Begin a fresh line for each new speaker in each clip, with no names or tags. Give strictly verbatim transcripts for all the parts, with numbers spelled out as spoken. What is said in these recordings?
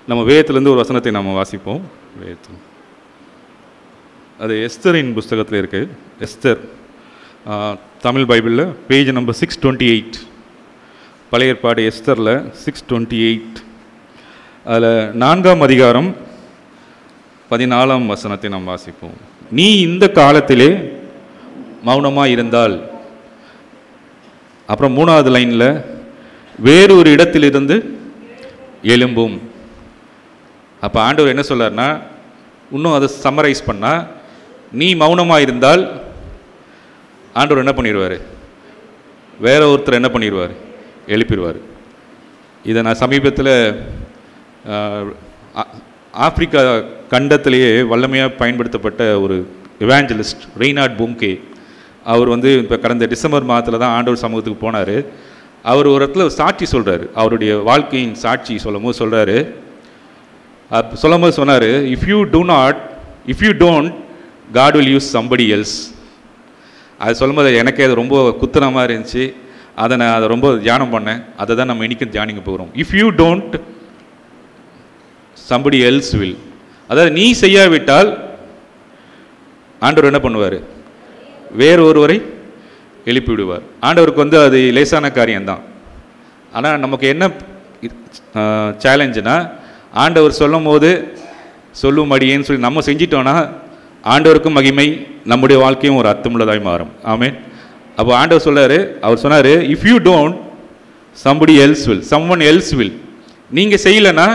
நம்ம வேதத்திலேருந்து ஒரு வசனத்தை நம்ம வாசிப்போம். வேதத்தில் அது எஸ்தரின் புஸ்தகத்தில் இருக்குது. எஸ்தர் தமிழ் பைபிளில் page number six twenty eight பழைய ஏற்பாடு எஸ்தரில் சிக்ஸ் டுவெண்ட்டி எயிட் அதில் நான்காம் அதிகாரம் பதினாலாம் வசனத்தை நாம் வாசிப்போம். நீ இந்த காலத்திலே மௌனமாக இருந்தால், அப்புறம் மூணாவது லைனில் வேறொரு இடத்திலிருந்து எழும்பும். அப்போ ஆண்டவர் என்ன சொல்றாருன்னா, இன்னும் அதை சம்மரைஸ் பண்ணால், நீ மௌனமாக இருந்தால் ஆண்டவர் என்ன பண்ணிடுவார், வேற ஒருத்தர் என்ன பண்ணிடுவார், எழுப்பிடுவார். இதை நான் சமீபத்தில் ஆப்பிரிக்கா கண்டத்திலேயே வல்லமையாக பயன்படுத்தப்பட்ட ஒரு எவாஞ்சலிஸ்ட் ரெய்னார்ட் பூம்கே, அவர் வந்து இப்போ கடந்த டிசம்பர் மாதத்தில் தான் ஆண்டவர் சமூகத்துக்கு போனார். அவர் ஒரு இடத்துல சாட்சி சொல்கிறார், அவருடைய வாழ்க்கையின் சாட்சி சொல்லும் போது சொல்கிறாரு, சொல்லும் போது சொன்னார், if you do not if you don't God will use somebody else. அது சொல்லும்போது எனக்கே அது ரொம்ப குத்துனமாக இருந்துச்சு. அதை நான் அதை ரொம்ப தியானம் பண்ணேன். அதை தான் நம்ம இன்றைக்கும் தியானிக்க போகிறோம். If you don't somebody else will. அதாவது நீ செய்யாவிட்டால் ஆண்டவர் என்ன பண்ணுவார், வேறு ஒருவரை எழுப்பி விடுவார். ஆண்டவருக்கு வந்து அது லேசான காரியம்தான். ஆனால் நமக்கு என்ன சேலஞ்சுனா, ஆண்டவர் சொல்லும் போது சொல்லும் அடியேன்னு சொல்லி நம்ம செஞ்சிட்டோன்னா ஆண்டவருக்கும் மகிமை, நம்முடைய வாழ்க்கையும் ஒரு அர்த்தமுள்ளதாய் மாறும். ஆமென். அப்போ ஆண்டவர் சொல்றாரு, அவர் சொன்னார், if you don't somebody else will, someone else will. நீங்கள் செய்யலைன்னா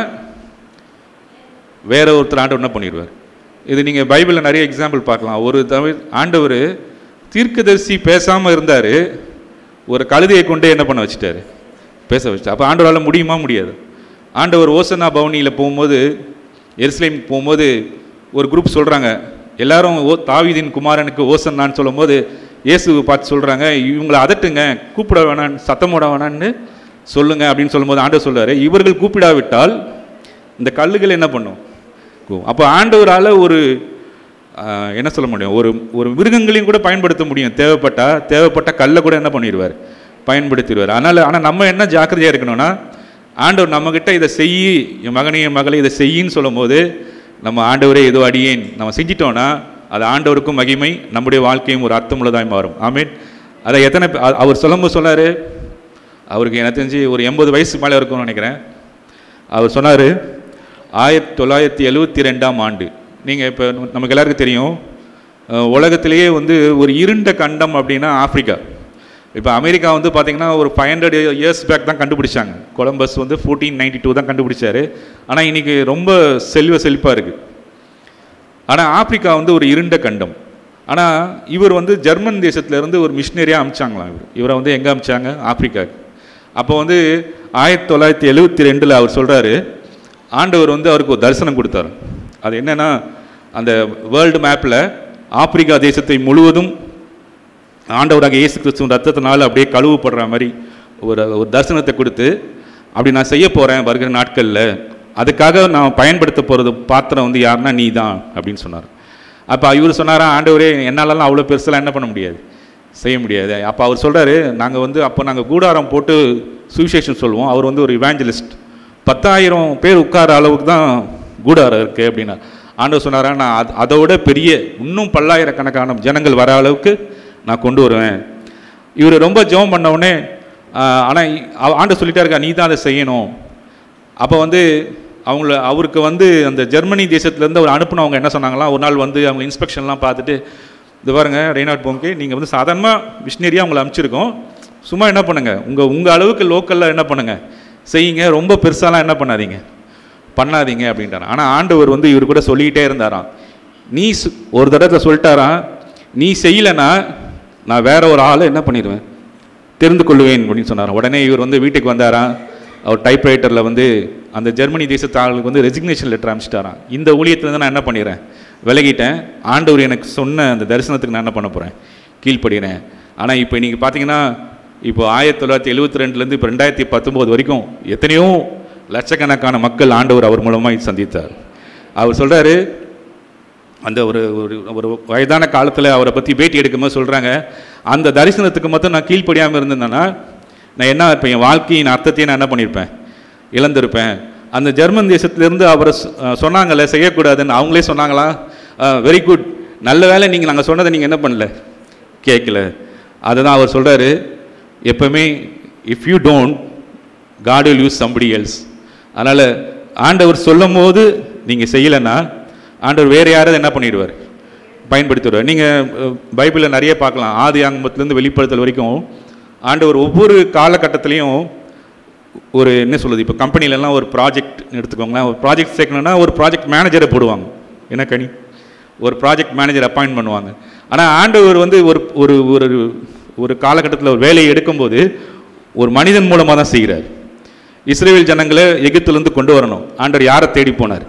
வேற ஒருத்தர் ஆண்டவர் என்ன பண்ணிடுவார். இது நீங்கள் பைபிளில் நிறைய எக்ஸாம்பிள் பார்க்கலாம். ஒரு தமிழ் ஆண்டவர் தீர்க்கதரிசி பேசாமல் இருந்தார், ஒரு கழுதையை கொண்டே என்ன பண்ண வச்சுட்டாரு, பேச வச்சுட்டார். அப்போ ஆண்டவரால் முடியுமா, முடியாது. ஆண்டவர் ஓசனா பவனியில் போகும்போது, எருசலேம் போகும்போது ஒரு குரூப் சொல்கிறாங்க, எல்லாரும் ஓ தாவீதின் குமாரனுக்கு ஓசன்னான்னு சொல்லும் போது இயேசுவை பார்த்து சொல்கிறாங்க, இவங்களை அதட்டுங்க, கூப்பிட வேணான்னு, சத்தம் போட வேணான்னு சொல்லுங்க அப்படின்னு சொல்லும்போது ஆண்டவர் சொல்கிறாரு, இவர்கள் கூப்பிடாவிட்டால் இந்த கல்லுகள் என்ன பண்ணும். அப்போ ஆண்டவரால் ஒரு என்ன சொல்ல முடியும், ஒரு ஒரு மிருகங்களையும் கூட பயன்படுத்த முடியும். தேவைப்பட்டா தேவைப்பட்ட கல்லை கூட என்ன பண்ணிடுவார், பயன்படுத்திடுவார். அதனால் ஆனால் நம்ம என்ன ஜாக்கிரதையாக இருக்கணும்னா, ஆண்டவர் நம்மக்கிட்ட இதை செய்யி, என் மகனே என் மகளை இதை செய்யின்னு சொல்லும் போது நம்ம ஆண்டவரே ஏதோ அடியேன் நம்ம செஞ்சிட்டோன்னா அது ஆண்டவருக்கும் மகிமை, நம்முடைய வாழ்க்கையும் ஒரு அர்த்தமுள்ளதாய் மாறும். ஆமீன். அதை எத்தனை அவர் சொல்லும்போது சொன்னார், அவருக்கு எனக்கு தெரிஞ்சு ஒரு எண்பது வயசு மேலே இருக்கும்னு நினைக்கிறேன். அவர் சொன்னார், ஆயிரத்தி தொள்ளாயிரத்தி எழுபத்தி ரெண்டாம் ஆண்டு, நீங்கள் இப்போ நமக்கு எல்லாருக்கும் தெரியும், உலகத்திலேயே வந்து ஒரு இருண்ட கண்டம் அப்படின்னா ஆப்பிரிக்கா. இப்போ அமெரிக்கா வந்து பார்த்திங்கன்னா ஒரு ஃபைவ் ஹண்ட்ரட் இயர்ஸ் பேக் தான் கண்டுபிடிச்சாங்க. கொலம்பஸ் வந்து ஃபோர்டீன் நைன்டி டூ தான் கண்டுபிடிச்சாரு. ஆனால் இன்றைக்கி ரொம்ப செல்வ செழிப்பாக இருக்குது. ஆனால் ஆப்பிரிக்கா வந்து ஒரு இருண்ட கண்டம். ஆனால் இவர் வந்து ஜெர்மன் தேசத்துலேருந்து ஒரு மிஷினரியாக அமிச்சாங்களாம். இவர் இவரை வந்து எங்கே அமிச்சாங்க, ஆப்பிரிக்காவுக்கு. அப்போ வந்து ஆயிரத்தி தொள்ளாயிரத்தி எழுபத்தி ரெண்டில் அவர் சொல்கிறாரு, ஆண்டவர் வந்து அவருக்கு ஒரு தரிசனம் கொடுத்தார். அது என்னென்னா, அந்த வேர்ல்டு மேப்பில் ஆப்பிரிக்கா தேசத்தை முழுவதும் ஆண்டவராக இயேசு கிறிஸ்துவின் ரத்தத்தினால அப்படியே கழுவுப்படுற மாதிரி ஒரு ஒரு தரிசனத்தை கொடுத்து, அப்படி நான் செய்ய போகிறேன் வருகிற நாட்களில், அதுக்காக நான் பயன்படுத்த போகிறது பாத்திரம் வந்து யாருன்னா நீ தான் அப்படின்னு சொன்னார். அப்போ இவர் சொன்னாரா, ஆண்டவரே என்னாலலாம் அவ்வளோ பெருசெல்லாம் என்ன பண்ண முடியாது, செய்ய முடியாது. அப்போ அவர் சொல்கிறாரு, நாங்கள் வந்து அப்போ நாங்கள் கூடாரம் போட்டு சுவிசேஷன் சொல்லுவோம். அவர் வந்து ஒரு இவாஞ்சலிஸ்ட், பத்தாயிரம் பேர் உட்கார அளவுக்கு தான் கூடாரம் இருக்குது அப்படின்னா. ஆண்டவர் சொன்னாரா, நான் அது அதை விட பெரிய இன்னும் பல்லாயிரக்கணக்கான ஜனங்கள் வர அளவுக்கு நான் கொண்டு வருவேன். இவர் ரொம்ப ஜெபம் பண்ண உடனே, ஆனால் ஆண்டவர் சொல்லிட்டா இருக்கா, நீ தான் அதை செய்யணும். அப்போ வந்து அவங்கள அவருக்கு வந்து அந்த ஜெர்மனி தேசத்துலேருந்து அவர் அனுப்புனவங்க என்ன சொன்னாங்களாம், ஒரு நாள் வந்து அவங்க இன்ஸ்பெக்ஷன்லாம் பார்த்துட்டு, இது பாருங்க ரெய்னார்ட் பூம்கே, நீங்கள் வந்து சாதாரணமாக மிஷினரியாக அவங்களை அனுப்பிச்சிருக்கோம், சும்மா என்ன பண்ணுங்கள், உங்கள் உங்கள் அளவுக்கு லோக்கலில் என்ன பண்ணுங்கள் செய்யுங்க, ரொம்ப பெருசாலாம் என்ன பண்ணாதீங்க பண்ணாதீங்க அப்படின்ட்டாரான். ஆனால் ஆண்டவர் வந்து இவர் கூட சொல்லிக்கிட்டே இருந்தாராம், நீ ஒரு தடவை சொல்லிட்டாரான், நீ செய்யலைன்னா நான் வேற ஒரு ஆளை என்ன பண்ணிடுவேன், தெரிந்து கொள்ளுவேன் அப்படின்னு சொன்னார். உடனே இவர் வந்து வீட்டுக்கு வந்தாராம். அவர் டைப்ரைட்டரில் வந்து அந்த ஜெர்மனி தேசத்து ஆளுக்கு வந்து ரெசிக்னேஷன் லெட்டர் அனுப்பிச்சிட்டாரான். இந்த ஊழியத்துலேருந்து நான் என்ன பண்ணிடுறேன், விலகிட்டேன், ஆண்டவர் எனக்கு சொன்ன அந்த தரிசனத்துக்கு நான் என்ன பண்ண போகிறேன், கீழ்ப்படுகிறேன். ஆனால் இப்போ இன்றைக்கி பார்த்தீங்கன்னா, இப்போ ஆயிரத்தி தொள்ளாயிரத்தி எழுபத்தி ரெண்டுலேருந்து இப்போ ரெண்டாயிரத்தி பத்தொம்போது வரைக்கும் எத்தனையோ லட்சக்கணக்கான மக்கள் ஆண்டவர் அவர் மூலமாக சந்தித்தார். அவர் சொல்கிறாரு, அந்த ஒரு ஒரு வயதான காலத்தில் அவரை பற்றி பேட்டி எடுக்கும்போது சொல்கிறாங்க, அந்த தரிசனத்துக்கு மட்டும் நான் கீழ்ப்படியாமல் இருந்தேன்னா நான் என்ன இருப்பேன், என் வாழ்க்கையின் அர்த்தத்தையும் நான் என்ன பண்ணியிருப்பேன், இழந்திருப்பேன். அந்த ஜெர்மன் தேசத்திலேருந்து அவரை சொன்னாங்கல்ல செய்யக்கூடாதுன்னு, அவங்களே சொன்னாங்களா, வெரி குட், நல்ல வேலை நீங்கள் நாங்கள் சொன்னதை நீங்கள் என்ன பண்ணல, கேட்கல. அதுதான் அவர் சொல்கிறாரு, எப்பவுமே if you don't God will use somebody else. அதனால் ஆண்டவர் சொல்லும் போது நீங்கள் செய்யலைன்னா ஆண்டவர் வேறு யாராவது என்ன பண்ணிடுவார், பயன்படுத்திடுவார். நீங்கள் பைபிளில் நிறைய பார்க்கலாம், ஆதி ஆகமத்திலேருந்து வெளிப்படுத்தல் வரைக்கும் ஆண்டவர் ஒவ்வொரு காலகட்டத்திலையும் ஒரு என்ன சொல்லுது, இப்போ கம்பெனிலலாம் ஒரு ப்ராஜெக்ட் எடுத்துக்கோங்களேன், ஒரு ப்ராஜெக்ட் சேர்க்கணுன்னா ஒரு ப்ராஜெக்ட் மேனேஜரை போடுவாங்க, என்ன கனி, ஒரு ப்ராஜெக்ட் மேனேஜர் அப்பாயின்ட் பண்ணுவாங்க. ஆனால் ஆண்டவர் வந்து ஒரு ஒரு ஒரு ஒரு காலகட்டத்தில் ஒரு வேலையை எடுக்கும்போது ஒரு மனிதன் மூலமாக தான் செய்கிறார். இஸ்ரேல் ஜனங்களை எகிப்திலிருந்து கொண்டு வரணும், ஆண்டவர் யாரை தேடி போனார்?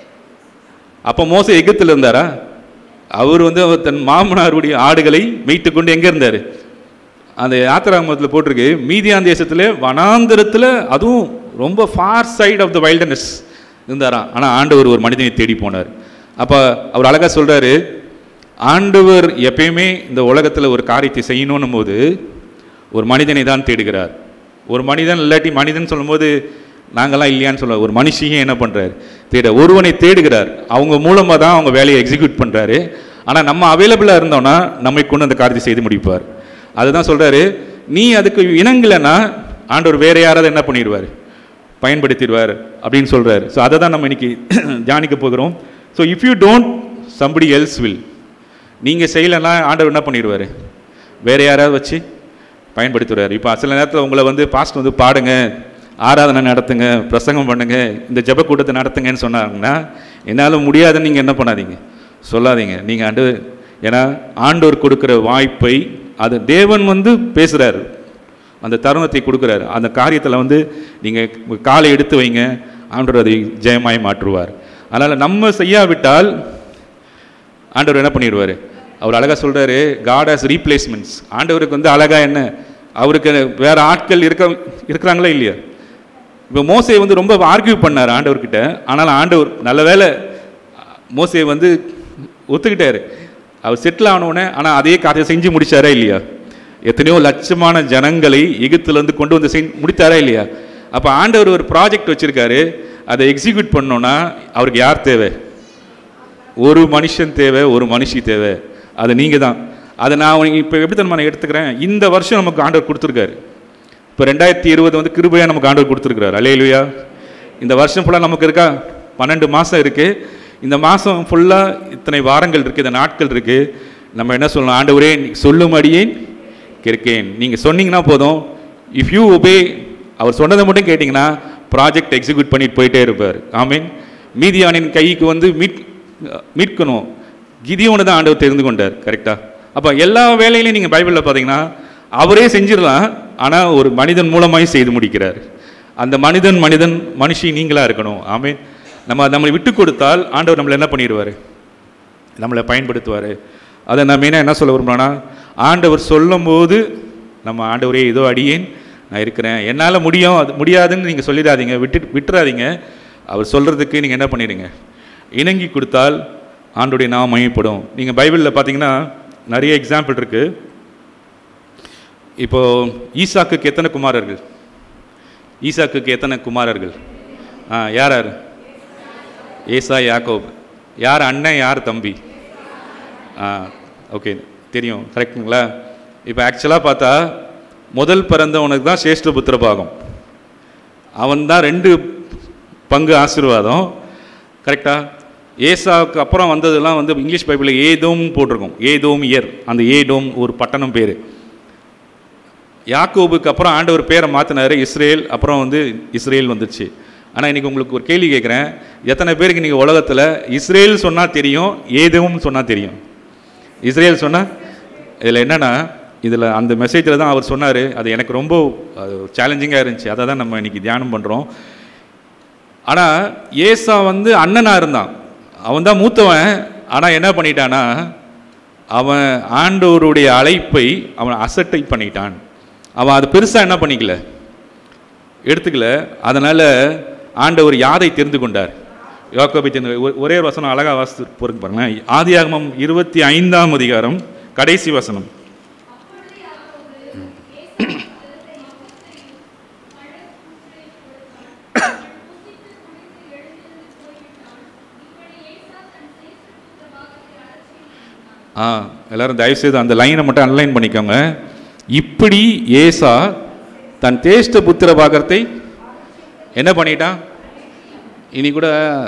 அப்போ மோசே எகிப்தில் இருந்தாரா? அவர் வந்து தன் மாமனாருடைய ஆடுகளை மீட்டு கொண்டு எங்கே இருந்தார்? அந்த யாத்திராகமத்தில் போட்டிருக்கு, மீதியான் தேசத்தில் வனாந்திரத்தில், அதுவும் ரொம்ப far side of the wilderness இருந்தாராம். ஆனால் ஆண்டவர் ஒரு மனிதனை தேடி போனார். அப்போ அவர் அழகாக சொல்கிறாரு, ஆண்டவர் எப்பயுமே இந்த உலகத்தில் ஒரு காரியத்தை செய்யணும் போது ஒரு மனிதனை தான் தேடுகிறார். ஒரு மனிதன் இல்லாட்டி மனிதன் சொல்லும்போது நாங்களாம் இல்லையான்னு சொல்ல, ஒரு மனுஷியும் என்ன பண்ணுறாரு, தேட ஒருவனை தேடுகிறார். அவங்க மூலமாக தான் அவங்க வேலையை எக்ஸிக்யூட் பண்ணுறாரு. ஆனால் நம்ம அவைலபிளாக இருந்தோம்னா நம்மை கொண்டு அந்த காரியத்தை செய்து முடிப்பார். அதுதான் சொல்கிறாரு, நீ அதுக்கு இணங்கலைன்னா ஆண்டவர் வேறு யாராவது என்ன பண்ணிடுவார், பயன்படுத்திடுவார் அப்படின்னு சொல்கிறார். ஸோ அதை தான் நம்ம இன்னைக்கு தியானிக்க போகிறோம். So if you don't somebody else will, நீங்கள் செய்யலைன்னா ஆண்டவர் என்ன பண்ணிடுவார், வேறு யாராவது வச்சு பயன்படுத்துவார். இப்போ சில நேரத்தில் உங்களை வந்து பாஸ்ட் வந்து பாடுங்க, ஆராதனை நடத்துங்க, பிரசங்கம் பண்ணுங்க, இந்த ஜெப கூட்டத்தை நடத்துங்கன்னு சொன்னாங்கன்னா என்னால் முடியாதுன்னு நீங்கள் என்ன பண்ணாதீங்க, சொல்லாதீங்க. நீங்கள் ஆண்டு, ஏன்னா ஆண்டவர் கொடுக்குற வாய்ப்பை, அது தேவன் வந்து பேசுகிறார், அந்த தருணத்தை கொடுக்குறாரு. அந்த காரியத்தில் வந்து நீங்கள் காலை எடுத்து வைங்க, ஆண்டவர் அதை ஜெயமாய் மாற்றுவார். அதனால் நம்ம செய்யாவிட்டால் ஆண்டவர் என்ன பண்ணிடுவார்? அவர் அழகாக சொல்கிறாரு, காட் ஹாஸ் ரீப்ளேஸ்மெண்ட்ஸ். ஆண்டவருக்கு வந்து அழகாக என்ன, அவருக்கு வேறு ஆட்கள் இருக்க இருக்கிறாங்களா இல்லையா? இப்போ மோசே வந்து ரொம்ப ஆர்கியூ பண்ணார் ஆண்டவர்கிட்ட. ஆனால் ஆண்டவர் நல்ல வேலை மோசே வந்து ஒத்துக்கிட்டார், அவர் செட்டில் ஆனவுடனே. ஆனால் அதே காரியத்தை செஞ்சு முடித்தாரா இல்லையா? எத்தனையோ லட்சமான ஜனங்களை எகிப்திலேருந்து கொண்டு வந்து செஞ்சு முடித்தாரா இல்லையா? அப்போ ஆண்டவர் ஒரு ப்ராஜெக்ட் வச்சுருக்காரு, அதை எக்ஸிக்யூட் பண்ணோன்னா அவருக்கு யார் தேவை? ஒரு மனுஷன் தேவை, ஒரு மனுஷி தேவை, அது நீங்கள் தான். அதை நான் இப்போ எப்படி தான் நான் எடுத்துக்கிறேன், இந்த வருஷம் நமக்கு ஆண்டவர் கொடுத்துருக்காரு. இப்போ ரெண்டாயிரத்தி இருபது வந்து கிருபையாக நமக்கு ஆண்டவர் கொடுத்துருக்காரு. அல்லேலூயா. இந்த வருஷம் ஃபுல்லாக நமக்கு இருக்கா, பன்னெண்டு மாதம் இருக்குது. இந்த மாதம் ஃபுல்லாக இத்தனை வாரங்கள் இருக்குது, இந்த நாட்கள் இருக்குது. நம்ம என்ன சொல்லணும், ஆண்டவரே சொல்லும்படியே கேட்கேன். நீங்கள் சொன்னீங்கன்னா போதும், இஃப் யூ ஒபே, அவர் சொன்னதை மட்டும் கேட்டிங்கன்னா ப்ராஜெக்ட் எக்ஸிக்யூட் பண்ணிட்டு போயிட்டே இருப்பார். ஆமீன். மீதியானின் கைக்கு வந்து மீட் மீட்கணும், கிதியோனை தான் ஆண்டவர் தெரிந்து கொண்டார். கரெக்டாக? அப்போ எல்லா வேலையிலையும் நீங்கள் பைபிளில் பார்த்தீங்கன்னா அவரே செஞ்சிடலாம், ஆனால் ஒரு மனிதன் மூலமாய் செய்து முடிக்கிறார். அந்த மனிதன் மனிதன் மனுஷி நீங்களாக இருக்கணும். ஆமீன். நம்ம நம்மளை விட்டு கொடுத்தால் ஆண்டவர் நம்மளை என்ன பண்ணிடுவார், நம்மளை பயன்படுத்துவார். அதை நான் மெயினாக என்ன சொல்ல விரும்புகிறேன்னா, ஆண்டவர் சொல்லும் போது நம்ம ஆண்டவரே இதோ அடியேன், நான் இருக்கிறேன், என்னால் முடியும், அது முடியாதுன்னு நீங்கள் சொல்லிடாதீங்க, விட்டு விட்டுறாதீங்க. அவர் சொல்கிறதுக்கு நீங்கள் என்ன பண்ணிடுங்க, இணங்கி கொடுத்தால் ஆண்டோடைய நாமம் மகிமைப்படும். நீங்கள் பைபிளில் பார்த்தீங்கன்னா நிறைய எக்ஸாம்பிள் இருக்குது. இப்போது ஈசாக்குக்கு எத்தனை குமாரர்கள்? ஈசாக்குக்கு எத்தனை குமாரர்கள்? ஆ, யார் யார்? ஏசா, யாக்கோப். யார் அண்ணன், யார் தம்பி? ஆ, ஓகே, தெரியும். கரெக்டுங்களா? இப்போ ஆக்சுவலாக பார்த்தா முதல் பிறந்தவனுக்கு தான் சேஷ்ட புத்திர பாகம், அவன் தான் ரெண்டு பங்கு ஆசீர்வாதம். கரெக்டாக? ஏசாவுக்கு அப்புறம் வந்ததெல்லாம் வந்து இங்கிலீஷ் பைபிளில் ஏதோம் போட்டிருக்கோம், ஏதோம் இயர், அந்த ஏதோம் ஒரு பட்டணம் பேர். யாக்கோபுக்கு அப்புறம் ஆண்டவர் பேரை மாற்றினார், இஸ்ரேல், அப்புறம் வந்து இஸ்ரேல் வந்துடுச்சு. ஆனால் இன்றைக்கி உங்களுக்கு ஒரு கேள்வி கேட்குறேன், எத்தனை பேருக்கு நீங்கள் உலகத்தில் இஸ்ரேல் சொன்னால் தெரியும், ஏதோம் சொன்னால் தெரியும்? இஸ்ரேல் சொன்னால் இதில் என்னென்னா, இதில் அந்த மெசேஜில் தான் அவர் சொன்னார், அது எனக்கு ரொம்ப சேலஞ்சிங்காக இருந்துச்சு, அதை தான் நம்ம இன்றைக்கி தியானம் பண்ணுறோம். ஆனால் ஏசா வந்து அண்ணனாக இருந்தான், அவன் தான் மூத்தவன். ஆனால் என்ன பண்ணிட்டானா, அவன் ஆண்டவருடைய அழைப்பை அவன் அசட்டை பண்ணிட்டான். அவன் அது பெருசாக என்ன பண்ணிக்கல, எடுத்துக்கல. அதனால் ஆண்டவர் யாரை தெரிந்து கொண்டார்? யாக்கோபை தெரிந்து. ஒரே வசனம் அழகாக வாசித்து பொறுக்கு பாருங்களேன். ஆதியாகமம் இருபத்தி ஐந்தாம் அதிகாரம் கடைசி வசனம். ஆ எல்லாரும் தயவுசெய்து அந்த லைனை மட்டும் அன்லைன் பண்ணிக்கோங்க. இப்படி ஏசா தன் தேஷ்ட புத்திர பாகத்தை என்ன பண்ணிட்டான்? இனி கூட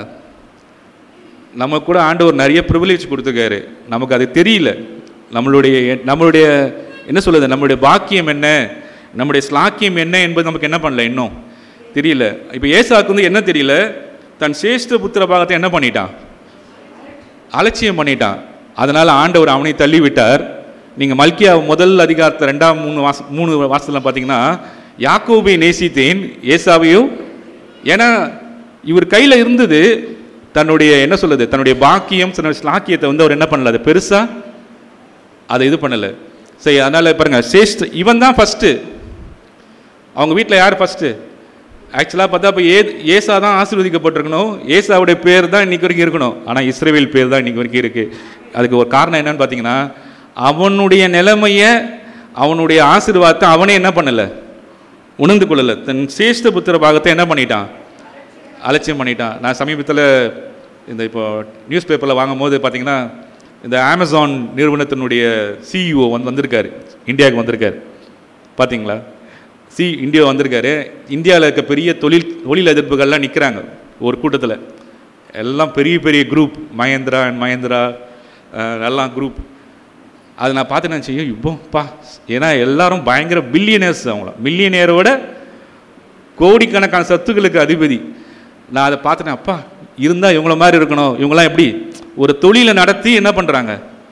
நமக்கு கூட ஆண்டவர் நிறைய ப்ரிவிலேஜ் கொடுத்துருக்காரு, நமக்கு அது தெரியல. நம்மளுடைய நம்மளுடைய என்ன சொல்லுது, நம்மளுடைய பாக்கியம் என்ன, நம்முடைய ஸ்லாக்கியம் என்ன என்பது நமக்கு என்ன பண்ணல, இன்னும் தெரியல. இப்போ ஏசாவுக்கு வந்து என்ன தெரியல, தன் சேஷ்ட புத்திர பாகத்தை என்ன பண்ணிட்டான்? அலட்சியம் பண்ணிட்டான். அதனால் ஆண்டவர் அவனை தள்ளி விட்டார். நீங்கள் மல்கியா முதல் அதிகாரத்தை ரெண்டாம் மூணு வாச மூணு வாசத்தில் பார்த்தீங்கன்னா, யாக்கோபை நேசித்தேன் ஏசாவையும், ஏன்னா இவர் கையில் இருந்தது தன்னுடைய என்ன சொல்லுது, தன்னுடைய பாக்கியம் தன்னுடைய ஸ்லாக்கியத்தை வந்து அவர் என்ன பண்ணல, அதை பெருசாக அதை இது பண்ணலை. சரி, அதனால் பாருங்க, சேஷ்ட இவன் தான் ஃபஸ்ட்டு. அவங்க வீட்டில் யார் ஃபஸ்ட்டு? ஆக்சுவலாக பார்த்தா இப்போ ஏ ஏசா தான் ஆசீர்வதிக்கப்பட்டிருக்கணும், ஏசாவுடைய பேர் தான் இன்றைக்கி வரைக்கும் இருக்கணும். ஆனால் இஸ்ரவேல் பேர் தான் இன்றைக்கி வரைக்கும் இருக்குது. அதுக்கு ஒரு காரணம் என்னன்னு பார்த்தீங்கன்னா, அவனுடைய நிலைமையை அவனுடைய ஆசீர்வாதத்தை அவனே என்ன பண்ணலை, உணர்ந்து கொள்ளலை. தன் சேஷ்ட புத்திர பாகத்தை என்ன பண்ணிட்டான்? அலட்சியம் பண்ணிட்டான். நான் சமீபத்தில் இந்த இப்போ நியூஸ் பேப்பரில் வாங்கும் போது பார்த்தீங்கன்னா, இந்த அமேசான் நிறுவனத்தினுடைய சிஇஓ வந்து வந்திருக்காரு, இந்தியாவுக்கு வந்திருக்காரு. பார்த்தீங்களா? சி இந்தியா வந்திருக்காரு. இந்தியாவில் இருக்க பெரிய தொழில் தொழில் எதிர்ப்புகள்லாம் நிற்கிறாங்க ஒரு கூட்டத்தில். எல்லாம் பெரிய பெரிய குரூப், மகேந்திரா அண்ட் மகேந்திரா எல்லாம் குரூப். அதை நான் பார்த்து நான் செய்ய இப்போப்பா, ஏன்னா எல்லாரும் பயங்கர பில்லியனர்ஸ், அவங்கள மில்லியனியரோட கோடிக்கணக்கான சத்துக்களுக்கு அதிபதி. நான் அதை பார்த்துட்டேன், அப்பா இருந்தால் இவங்கள மாதிரி இருக்கணும். இவங்களாம் எப்படி ஒரு தொழிலை நடத்தி என்ன பண்ணுறாங்க?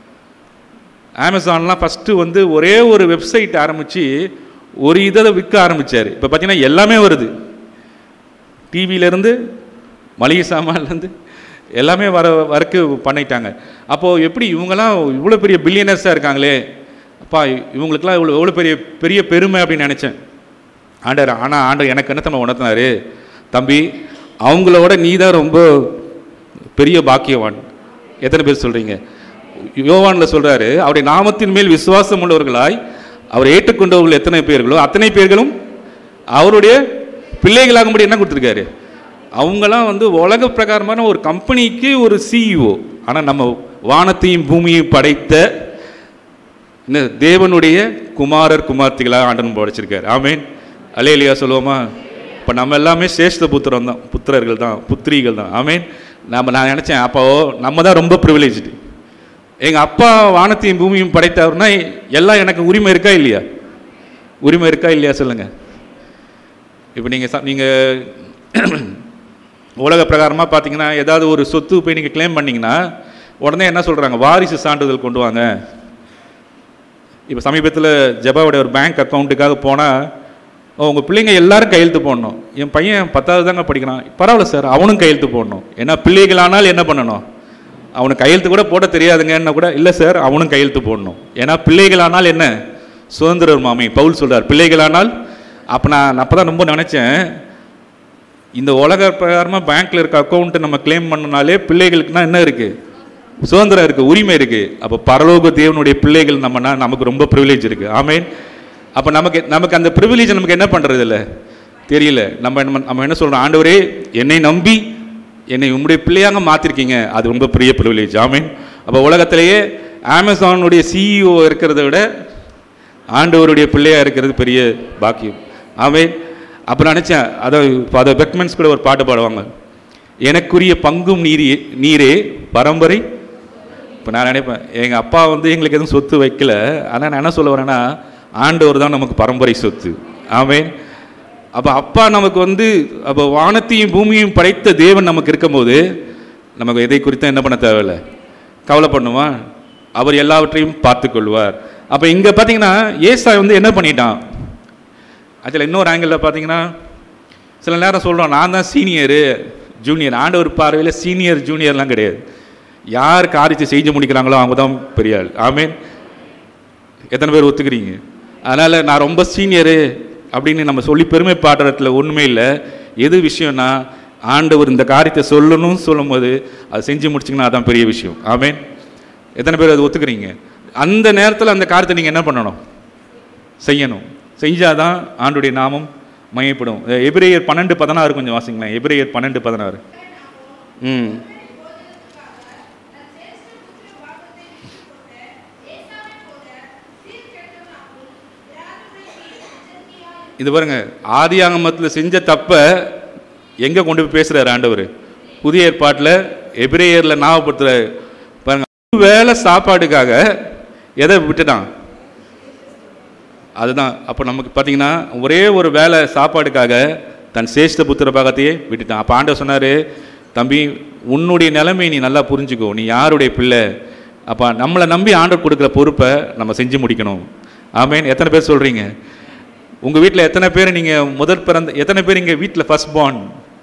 அமேசான்லாம் ஃபஸ்ட்டு வந்து ஒரே ஒரு வெப்சைட் ஆரம்பித்து ஒரு இதை விற்க ஆரம்பித்தார். இப்போ பார்த்தீங்கன்னா எல்லாமே வருது, டிவியிலேருந்து மளிகை சாமான்லேருந்து எல்லாமே வர வரைக்கு பண்ணிட்டாங்க. அப்போது எப்படி இவங்கெல்லாம் இவ்வளோ பெரிய பில்லியனர்ஸாக இருக்காங்களே, அப்பா இவங்களுக்கெல்லாம் இவ்வளோ எவ்வளோ பெரிய பெரிய பெருமை அப்படின்னு நினச்சேன். ஆண்டர் ஆனால் ஆண்டர் எனக்கு என்ன தம்பி உணர்த்தினாரு, தம்பி அவங்களோட நீ தான் ரொம்ப பெரிய பாக்கியவான். எத்தனை பேர் சொல்கிறீங்க? யோவானில் சொல்கிறாரு, அவருடைய நாமத்தின் மேல் விசுவாசம் உள்ளவர்களாய் அவர் ஏற்றுக்கொண்டவர்கள் எத்தனை பேர்களோ அத்தனை பேர்களும் அவருடைய பிள்ளைகளாகும்படி என்ன கொடுத்துருக்காரு. அவங்களாம் வந்து உலக பிரகாரமான ஒரு கம்பெனிக்கு ஒரு சிஇஓ. ஆனால் நம்ம வானத்தையும் பூமியையும் படைத்த என்ன தேவனுடைய குமாரர் குமார்த்திகளாக ஆண்டவன் படைச்சிருக்காரு. ஆமேன், அல்லேலூயா சொல்லுவோமா? இப்போ நம்ம எல்லாமே சேஷ்ட புத்திரம் தான், புத்திரர்கள் தான், புத்திரிகள் தான். ஆமேன். நம்ம நான் நினச்சேன், அப்போ நம்ம தான் ரொம்ப ப்ரிவிலேஜ்டு. எங்கள் அப்பா வானத்தையும் பூமியும் படைத்தவர்னா எல்லாம் எனக்கு உரிமை இருக்கா இல்லையா? உரிமை இருக்கா இல்லையா சொல்லுங்கள். இப்போ நீங்கள் நீங்கள் உலக பிரகாரமாக பார்த்தீங்கன்னா, ஏதாவது ஒரு சொத்து போய் நீங்கள் கிளைம் பண்ணிங்கன்னா உடனே என்ன சொல்கிறாங்க, வாரிசு சான்றிதழ் கொண்டு வாங்க. இப்போ சமீபத்தில் ஜபாவுடைய ஒரு பேங்க் அக்கௌண்ட்டுக்காக போனால், உங்கள் பிள்ளைங்க எல்லாரும் கையெழுத்து போடணும். என் பையன் பத்தாவது தாங்க படிக்கிறான், பரவாயில்ல சார் அவனும் கையெழுத்து போடணும். ஏன்னா பிள்ளைகளானால் என்ன பண்ணணும், அவனுக்கு கையெழுத்து கூட போட தெரியாதுங்கன்னா கூட இல்லை சார் அவனும் கையெழுத்து போடணும். ஏன்னா பிள்ளைகளானால் என்ன சுதந்திரம் மாமி பவுல் சொல்கிறார், பிள்ளைகளானால். அப்போ நான் அப்போ தான் ரொம்ப நினச்சேன், இந்த உலக பிரகாரமாக பேங்க்கில் இருக்க அக்கௌண்ட்டை நம்ம கிளைம் பண்ணனாலே பிள்ளைகளுக்குனா என்ன இருக்குது, சுதந்திரம் இருக்குது, உரிமை இருக்குது. அப்போ பரலோக தேவனுடைய பிள்ளைகள் நம்மனா நமக்கு ரொம்ப ப்ரிவிலேஜ் இருக்குது. ஆமேன். அப்போ நமக்கு நமக்கு அந்த ப்ரிவிலேஜ் நமக்கு என்ன பண்ணுறது இல்லை தெரியல. நம்ம நம்ம என்ன சொல்கிறோம், ஆண்டவரே என்னை நம்பி என்னை உங்களுடைய பிள்ளையாக மாற்றிருக்கீங்க, அது ரொம்ப பெரிய ப்ரிவிலேஜ். ஆமேன். அப்போ உலகத்திலேயே அமேசானுடைய சிஇஓ இருக்கிறத விட ஆண்டவருடைய பிள்ளையாக இருக்கிறது பெரிய பாக்கியம். ஆமேன். அப்போ நினச்சேன், அதை அதை பெக்மென்ஸ் கூட ஒரு பாட்டு பாடுவாங்க, எனக்குரிய பங்கும் நீரே நீரே பரம்பரை. இப்போ நான் நினைப்பேன், எங்கள் அப்பா வந்து எங்களுக்கு எதுவும் சொத்து வைக்கல, ஆனால் நான் என்ன சொல்ல வரேன்னா ஆண்டவர் தான் நமக்கு பரம்பரை சொத்து. ஆமேன். அப்போ அப்பா நமக்கு வந்து அப்போ வானத்தையும் பூமியையும் படைத்த தேவன் நமக்கு இருக்கும்போது நமக்கு எதை குறித்து என்ன பண்ண தேவையில்லை, கவலை பண்ணுமா, அவர் எல்லாவற்றையும் பார்த்து கொள்வார். அப்போ இங்கே பார்த்தீங்கன்னா ஏசா வந்து என்ன பண்ணிட்டான், அதில் இன்னொரு ஆங்கிளில் பார்த்தீங்கன்னா சில நேரம் சொல்கிறோம் நான் தான் சீனியரு ஜூனியர். ஆண்டவர் பார்வையில் சீனியர் ஜூனியர்லாம் கிடையாது. யார் காரியத்தை செஞ்சு முடிக்கிறாங்களோ அவங்க தான் பெரிய ஆள். ஆமேன். எத்தனை பேர் ஒத்துக்கிறீங்க? அதனால் நான் ரொம்ப சீனியரு அப்படின்னு நம்ம சொல்லி பெருமை பாடுறதுல ஒன்றுமே இல்லை. எது விஷயம்னா ஆண்டவர் இந்த காரியத்தை சொல்லணும்னு சொல்லும் போது அதை செஞ்சு முடிச்சிங்கன்னா அதான் பெரிய விஷயம். ஆமேன். எத்தனை பேர் அது ஒத்துக்கிறீங்க? அந்த நேரத்தில் அந்த காரியத்தை நீங்கள் என்ன பண்ணணும், செய்யணும். செஞ்சாதான் ஆண்டுடைய நாமம் மையப்படும். எபிரேயர் பன்னெண்டு பதினாறு கொஞ்சம் வாசிங்களேன். எபிரேயர் பன்னெண்டு பதினாறு. ம் இது பாருங்க, ஆதி ஆகமத்தில் செஞ்ச தப்பை எங்கே கொண்டு போய் பேசுகிறார் ஆண்டவர்? புதிய ஏற்பாட்டில் எபிரேயரில் ஞாபகப்படுத்துகிறார் பாருங்க. வேலை சாப்பாடுக்காக எதை விட்டுட்டான்? அதுதான். அப்போ நமக்கு பார்த்தீங்கன்னா ஒரே ஒரு வேலை சாப்பாடுக்காக தன் சேஷ்ட புத்திர பாகத்தையே விட்டுட்டான். அப்போ ஆண்டவர் சொன்னார், தம்பி உன்னுடைய நிலைமை நீ நல்லா புரிஞ்சுக்கோ, நீ யாருடைய பிள்ளை. அப்போ நம்மளை நம்பி ஆண்டவர் கொடுக்குற பொறுப்பை நம்ம செஞ்சு முடிக்கணும். ஆமேன். எத்தனை பேர் சொல்கிறீங்க? உங்கள் வீட்டில் எத்தனை பேர் நீங்கள் முதல் பிறந்த, எத்தனை பேர் இங்கே வீட்டில் ஃபஸ்ட் பார்ன்?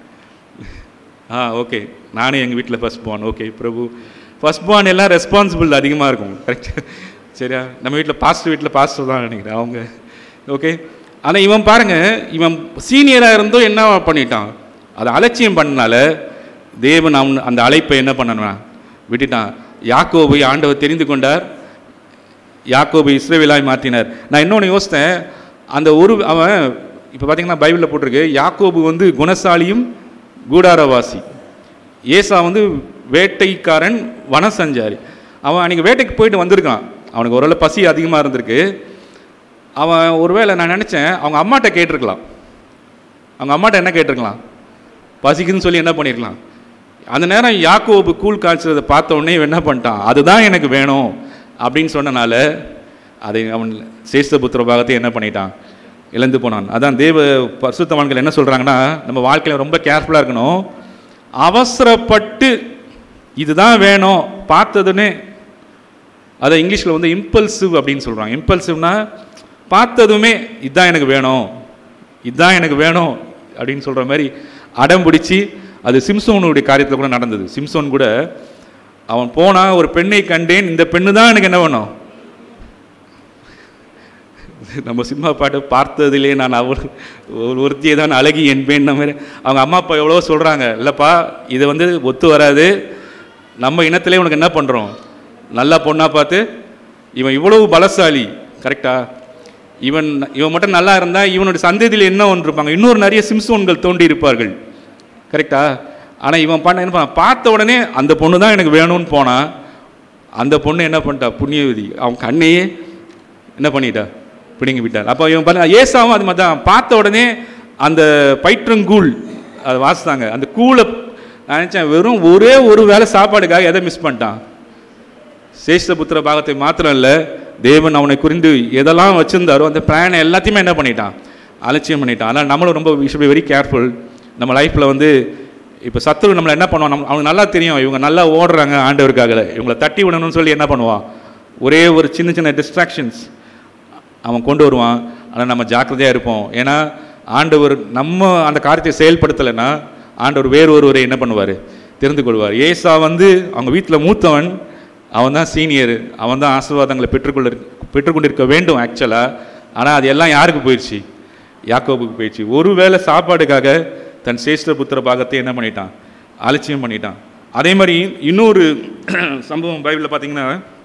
ஆ ஓகே, நானும் எங்கள் வீட்டில் first born. Okay Prabhu, first born எல்லாம் ரெஸ்பான்சிபிள் அதிகமாக இருக்கும். கரெக்ட், சரியா? நம்ம வீட்டில் பாஸ்டர் வீட்டில் பாஸ்டர் தான் நினைக்கிறேன் அவங்க. ஓகே, ஆனால் இவன் பாருங்கள், இவன் சீனியராக இருந்தும் என்ன பண்ணிட்டான்? அதை அலட்சியம் பண்ணனால தேவன் அவன் அந்த அழைப்பை என்ன பண்ணனா விட்டுட்டான். யாக்கோபை ஆண்டவர் தெரிந்து கொண்டார், யாக்கோபை இஸ்ரவேலாய் மாற்றினார். நான் இன்னொன்று யோசித்தேன், அந்த ஒரு அவன் இப்போ பார்த்தீங்கன்னா பைபிளில் போட்டிருக்கு, யாக்கோபு வந்து குணசாலியும் கூடாரவாசி, ஏசா வந்து வேட்டைக்காரன் வனசஞ்சாரி. அவன் அன்றைக்கி வேட்டைக்கு போயிட்டு வந்திருக்கான், அவனுக்கு ஓரளவு பசி அதிகமாக இருந்திருக்கு. அவன் ஒருவேளை நான் நினச்சேன் அவங்க அம்மாட்ட கேட்டிருக்கலாம், அவங்க அம்மாட்ட என்ன கேட்டிருக்கலாம், பசிக்குதுன்னு சொல்லி என்ன பண்ணியிருக்கலாம். அந்த நேரம் யாக்கோபு கூழ் காய்ச்சதை பார்த்த உடனே என்ன பண்ணிட்டான், அதுதான் எனக்கு வேணும் அப்படின்னு சொன்னனால அதை அவன் சேஷ்டபுத்திர பாகத்தை என்ன பண்ணிட்டான், இழந்து போனான். அதான் தேவ பரிசுத்தவான்கள் என்ன சொல்கிறாங்கன்னா, நம்ம வாழ்க்கையில் ரொம்ப கேர்ஃபுல்லாக இருக்கணும். அவசரப்பட்டு இதுதான் வேணும் பார்த்ததுன்னு, அதை இங்கிலீஷில் வந்து இம்பல்சிவ் அப்படின்னு சொல்கிறாங்க. இம்பல்சிவ்னா பார்த்ததுமே இதுதான் எனக்கு வேணும், இதுதான் எனக்கு வேணும் அப்படின்னு சொல்கிற மாதிரி அடம் பிடிச்சி, அது சிம்சோனுடைய காரியத்தில் கூட நடந்தது. சிம்சோன் கூட அவன் போனால் ஒரு பெண்ணை கண்டேன், இந்த பெண்ணு தான் எனக்கு என்ன வேணும். நம்ம சினிமா பாட்டு பார்த்ததிலே நான் அவள் ஒருத்தியை தான் அழகி என்பேன் மாதிரி அவங்க அம்மா அப்பா எவ்வளோ சொல்கிறாங்க, இல்லைப்பா இது வந்து ஒத்து வராது, நம்ம இனத்திலே உனக்கு என்ன பண்ணுறோம், நல்லா பொண்ணாக பார்த்து, இவன் இவ்வளவு பலசாலி, கரெக்டா, இவன் இவன் மட்டும் நல்லா இருந்தால் இவனுடைய சந்ததியில் என்ன ஒன்று இருப்பாங்க, இன்னொரு நிறைய சிம்சோன்கள் தோண்டி இருப்பார்கள், கரெக்டா. ஆனால் இவன் பண்ண என்ன பண்ண, பார்த்த உடனே அந்த பொண்ணு தான் எனக்கு வேணும்னு போனான். அந்த பொண்ணு என்ன பண்ணிட்டா, புண்ணியவதி, அவன் கண்ணையே என்ன பண்ணிட்டா, பிடிங்கி விட்டார். அப்போ இவன் பண்ண ஏசாவும் அது மாதிரி தான், பார்த்த உடனே அந்த பயிற்றங்கூழ் அதை வாசித்தாங்க, அந்த கூழை நினச்சேன், வெறும் ஒரே ஒரு வேளை சாப்பாடுக்காக எதை மிஸ் பண்ணிட்டான், சேஷ்டபுத்திர பாகத்தை மாத்திரம் இல்லை, தேவன் அவனை குறிந்து எதெல்லாம் வச்சுருந்தாரோ அந்த பிளானை எல்லாத்தையுமே என்ன பண்ணிட்டான், அலட்சியம் பண்ணிட்டான். அதனால் நம்மளும் ரொம்ப we should be very careful. நம்ம லைஃப்பில் வந்து இப்போ சத்துரு நம்மளை என்ன பண்ணுவான், நம்ம அவனுக்கு நல்லா தெரியும் இவங்க நல்லா ஓடுறாங்க ஆண்டவருக்காக, இவங்களை தட்டி விடணும்னு சொல்லி என்ன பண்ணுவான், ஒரே ஒரு சின்ன சின்ன டிஸ்ட்ராக்ஷன்ஸ் அவன் கொண்டு வருவான். ஆனால் நம்ம ஜாக்கிரதையாக இருப்போம். ஏன்னா ஆண்டவர் நம்ம அந்த காரியத்தை செயல்படுத்தலைன்னா ஆண்டவர் வேறு ஒருவரை என்ன பண்ணுவார், தெரிந்து கொள்வார். ஏசா வந்து அவங்க வீட்டில் மூத்தவன், அவன் தான் சீனியர், அவன் தான் ஆசீர்வாதங்களை பெற்றுக்கொள்ள பெற்றுக்கொண்டிருக்க வேண்டும் ஆக்சுவலாக. ஆனால் அது எல்லாம் யாருக்கு போயிடுச்சு, யாக்கோபுக்கு போயிடுச்சு. ஒரு வேளை சாப்பாடுக்காக தன் சேஷ்ட புத்திர பாகத்தை என்ன பண்ணிட்டான், அலட்சியம் பண்ணிட்டான். அதே மாதிரி இன்னொரு சம்பவம் பைபிளில் பார்த்தீங்கன்னா,